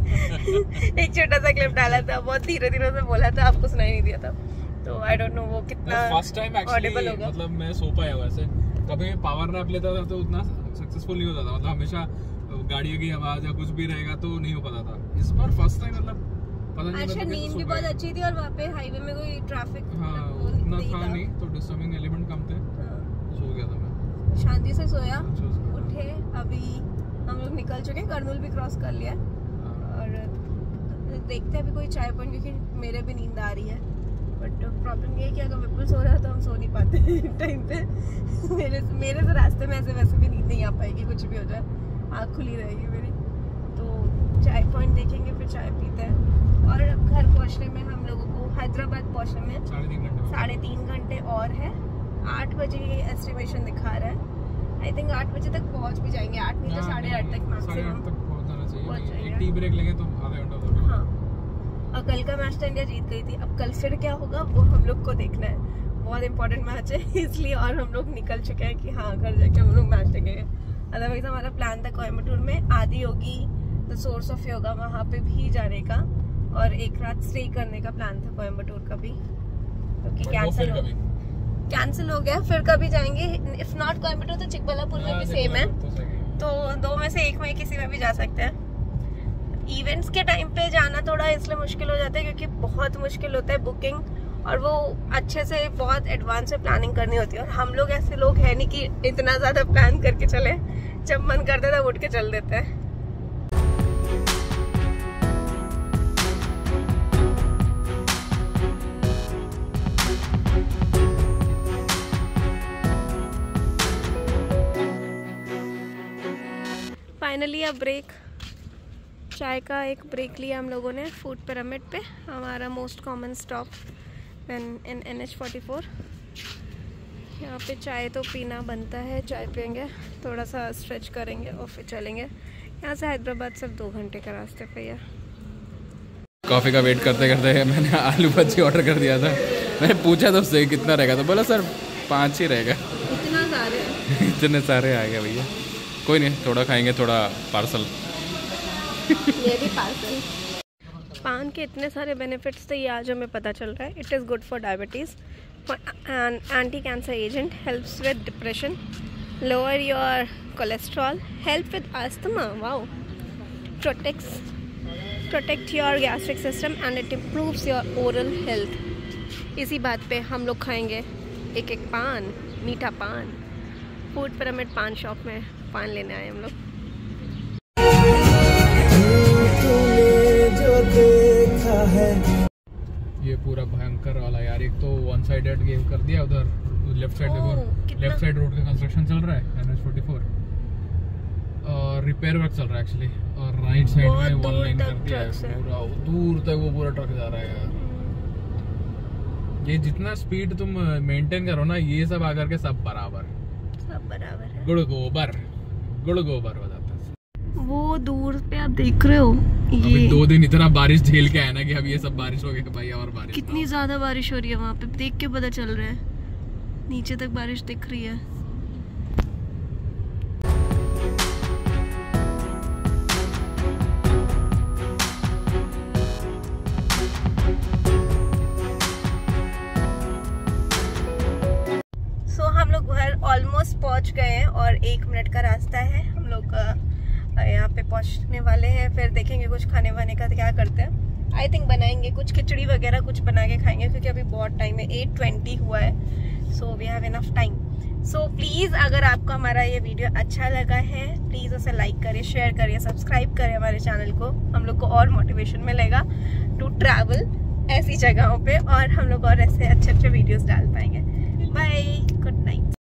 एक छोटा सा क्लिप डाला था, बहुत धीरे धीरे से बोला था, आपको सुनाई नहीं दिया था। तो आई डोंट नो वो कितना फर्स्ट टाइम एक्चुअली, मतलब मैं सो पाया वैसे। कभी पावर नैप लेता था तो उतना सक्सेसफुल नहीं होता था, मतलब हमेशा गाड़ियों की आवाज या कुछ भी रहेगा तो नहीं हो पाता था। इस बार फर्स्ट टाइम मतलब पता नहीं, अच्छा नींद भी बहुत अच्छी थी और वहाँ पे हाईवे में कोई ट्रैफिक उतना था नहीं, तो डिस्टर्बिंग एलिमेंट कम थे। सो गया था मैं, शांति से सोया, उठे। अभी हम लोग निकल चुके हैं, करनूल भी क्रॉस कर लिया और देखते हैं अभी कोई चाय पॉइंट, क्योंकि मेरे भी नींद आ रही है। बट प्रॉब्लम ये है कि अगर विपुल सो रहा है तो हम सो नहीं पाते टाइम पे। मेरे तो रास्ते में ऐसे वैसे भी नींद नहीं आ पाएगी, कुछ भी हो जाए, आँख खुली रहेगी मेरी। तो चाय पॉइंट देखेंगे, फिर चाय पीते हैं। और घर पहुँचने में हम लोगों को, हैदराबाद पहुँचने में 3.5 घंटे और है। 8 बजे एस्टिमेशन दिखा रहा है। आई थिंक 8 बजे तक पहुँच भी जाएंगे, 8 नहीं तो 8:30 तक मैक्सिमम पहुँच जाना चाहिए। एक टी ब्रेक लेंगे तो आधा घंटा। हाँ, और कल का मैच तो इंडिया जीत गई थी, अब कल फिर क्या होगा वो हम लोग को देखना है। बहुत इंपॉर्टेंट मैच है इसलिए, और हम लोग निकल चुके हैं कि हाँ घर जाके हम लोग मैच देखेंगे। अदरवाइज हमारा प्लान था कोयम्बटूर में Adi Yogi the source of yoga, वहाँ पे भी जाने का, और एक रात स्टे करने का प्लान था कोयम्बटूर का भी, क्योंकि कैंसिल हो गया। फिर कभी जाएंगे, इफ नॉट कोयम्बटूर तो चिकबल्लापुर में भी सेम है, तो 2 में से 1 में किसी में भी जा सकते हैं। इवेंट्स के टाइम पे जाना थोड़ा इसलिए मुश्किल हो जाता है क्योंकि बहुत मुश्किल होता है बुकिंग, और वो अच्छे से बहुत एडवांस में प्लानिंग करनी होती है। और हम लोग ऐसे लोग हैं नहीं कि इतना ज़्यादा प्लान करके चले, जब मन करता है उठ के चल देते हैं। फाइनली अब ब्रेक, चाय का एक ब्रेक लिया हम लोगों ने फूड पिरामिड पे, हमारा most common stop in NH44। यहाँ पे चाय तो पीना बनता है, चाय पियेंगे, थोड़ा सा स्ट्रेच करेंगे और फिर चलेंगे। यहाँ से हैदराबाद सिर्फ 2 घंटे का रास्ते पे है। कॉफ़ी का वेट करते करते मैंने आलू भज्जी ऑर्डर कर दिया था। मैंने पूछा तो उससे कितना रहेगा, तो बोला सर 5 ही रहेगा। इतना सारे इतने सारे आ गए भैया, कोई नहीं, थोड़ा खाएंगे, थोड़ा पार्सल। ये भी पार्सल। पान के इतने सारे बेनिफिट्स थे, ये आज हमें पता चल रहा है। It is good for diabetes, anti cancer agent, helps with depression, lower your cholesterol, help with asthma, wow, protect your gastric system and it improves your oral health. इसी बात पे हम लोग खाएंगे एक एक पान, मीठा पान। फूड पिरामिड पान शॉप में पान लेने आए हम लोग। ये पूरा भयंकर वाला यार, एक तो वन साइडेड गेम कर दिया उधर, लेफ्ट साइड देखो, लेफ्ट साइड रोड का कंस्ट्रक्शन चल रहा है NH44 और रिपेयर वर्क चल रहा है एक्चुअली, और राइट साइड में वन लाइन कर दिया है, पूरा दूर तक वो पूरा ट्रक जा रहा है यार। ये जितना स्पीड तुम मेंटेन करो ना, ये सब आकर के सब बराबर है, गुड़ गोबर हो जाता है। वो दूर पे आप देख रहे हो, ये अभी 2 दिन इतना बारिश झेल के आया ना कि अब ये सब बारिश हो गई भाई, और बारिश कितनी ज्यादा बारिश हो रही है वहाँ पे, देख के पता चल रहा है, नीचे तक बारिश दिख रही है। हम लोग घर ऑलमोस्ट पहुंच गए हैं और 1 मिनट का रास्ता है। हम लोग यहाँ पे पहुंचने वाले हैं, फिर देखेंगे कुछ खाने वाने का क्या करते हैं। आई थिंक बनाएंगे कुछ खिचड़ी वगैरह, कुछ बना के खाएंगे, क्योंकि अभी बहुत टाइम है, 8:20 हुआ है, so we have enough time. So please अगर आपको हमारा ये वीडियो अच्छा लगा है, प्लीज़ उसे लाइक करिए, शेयर करिए, सब्सक्राइब करिए हमारे चैनल को। हम लोग को और मोटिवेशन मिलेगा टू ट्रैवल ऐसी जगहों पे, और हम लोग और ऐसे अच्छे वीडियोस डाल पाएंगे। Bye, good night.